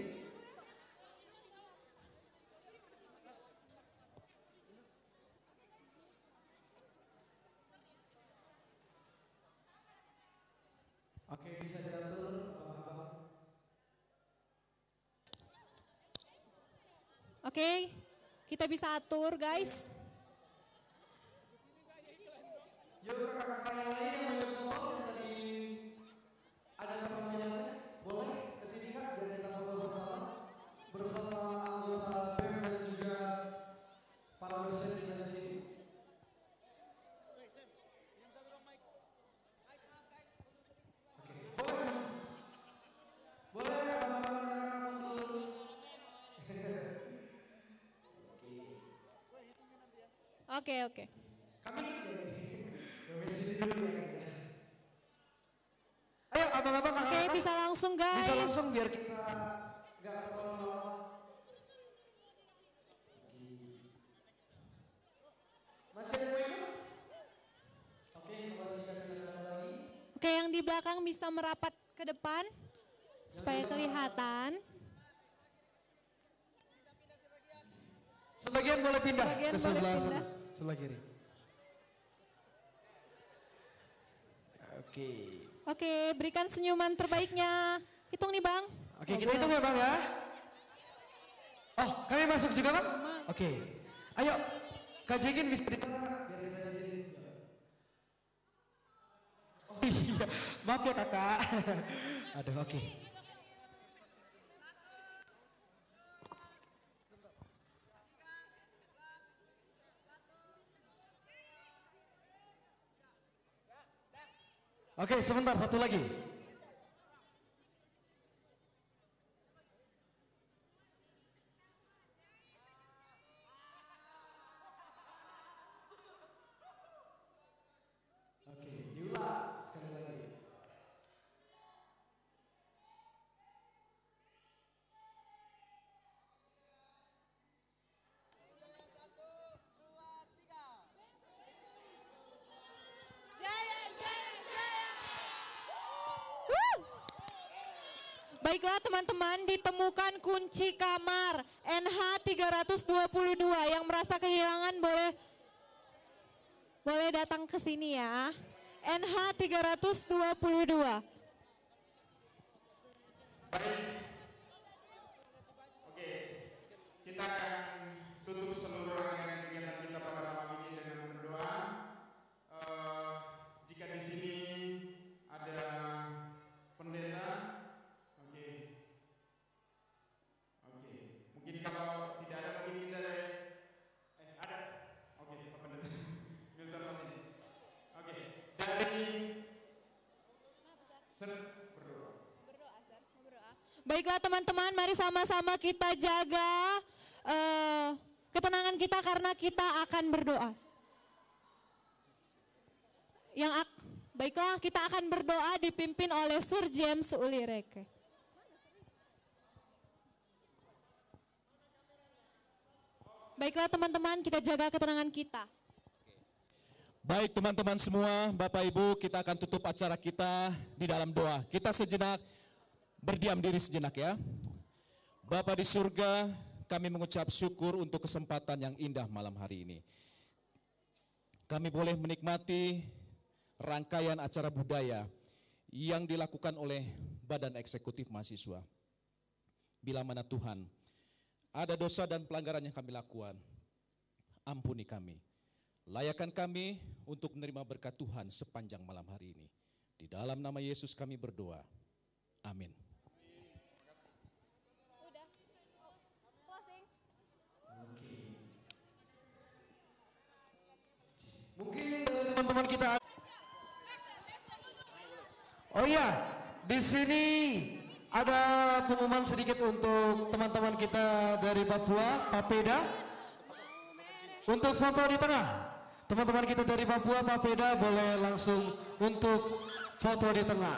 Oke, bisa diatur abang-abang. Oke, kita bisa atur guys. Yuk kakak-kakak yang lain yang mau foto yang tadi ada namanya, boleh kesini kak biar kita foto bersama bersama anggota BEM dan juga para dosen kita di sini. Boleh abang-abang mundur. Oke. Ayo abang-abang Oke, bisa langsung guys. Bisa langsung biar kita nggak terlalu lama. Masih ada yang mau? Oke, kalau jika tidak ada lagi. Oke, yang di belakang bisa merapat ke depan supaya kelihatan. Sebagian boleh pindah Sebagian ke boleh sebelah pindah. sana, sebelah kiri. Oke. Oke, berikan senyuman terbaiknya. Hitung nih Bang. Oke, kita hitung ya Bang ya. Oh, kami masuk juga Bang? Oke. Ayo, Kak Jegin bisa ditengah biar kita di sini. Oh iya, maaf ya kakak. Aduh, oke. Oke, sebentar, satu lagi. Oke, diulang sekali lagi. Baiklah teman-teman, ditemukan kunci kamar NH 322 yang merasa kehilangan boleh datang ke sini ya. NH 322. Oke, kita akan tutup seluruh rangkaian kegiatan kita pada malam ini dengan berdoa. Jika di sini ada pendeta, oke, mungkin kalau tidak ada mungkin kita dari ada, oke, Pak Pendeta, filter masih, oke, dari berdoa. Baiklah teman-teman, mari sama-sama kita jaga ketenangan kita karena kita akan berdoa. Baiklah, kita akan berdoa dipimpin oleh Sir James Ulireke. Baiklah teman-teman, kita jaga ketenangan kita. Baik teman-teman semua, Bapak Ibu, kita akan tutup acara kita di dalam doa. Kita sejenak berdiam diri sejenak ya. Bapa di surga, kami mengucap syukur untuk kesempatan yang indah malam hari ini. Kami boleh menikmati rangkaian acara budaya yang dilakukan oleh Badan Eksekutif Mahasiswa. Bila mana Tuhan, ada dosa dan pelanggaran yang kami lakukan, ampuni kami. Layakan kami untuk menerima berkat Tuhan sepanjang malam hari ini. Di dalam nama Yesus kami berdoa. Amin. Mungkin teman-teman kita. Oh iya, di sini ada pengumuman sedikit untuk teman-teman kita dari Papua, Papeda. Untuk foto di tengah, teman-teman kita dari Papua, Papeda boleh langsung untuk foto di tengah.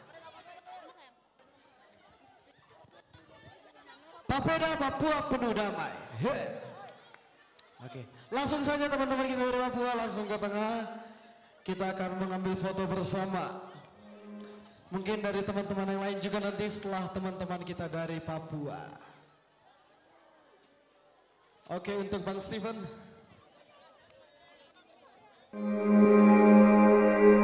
Papeda Papua penuh damai. Oke, langsung saja teman-teman kita dari Papua langsung ke tengah. Kita akan mengambil foto bersama. Mungkin dari teman-teman yang lain juga nanti setelah teman-teman kita dari Papua. Oke, untuk Bang Steven.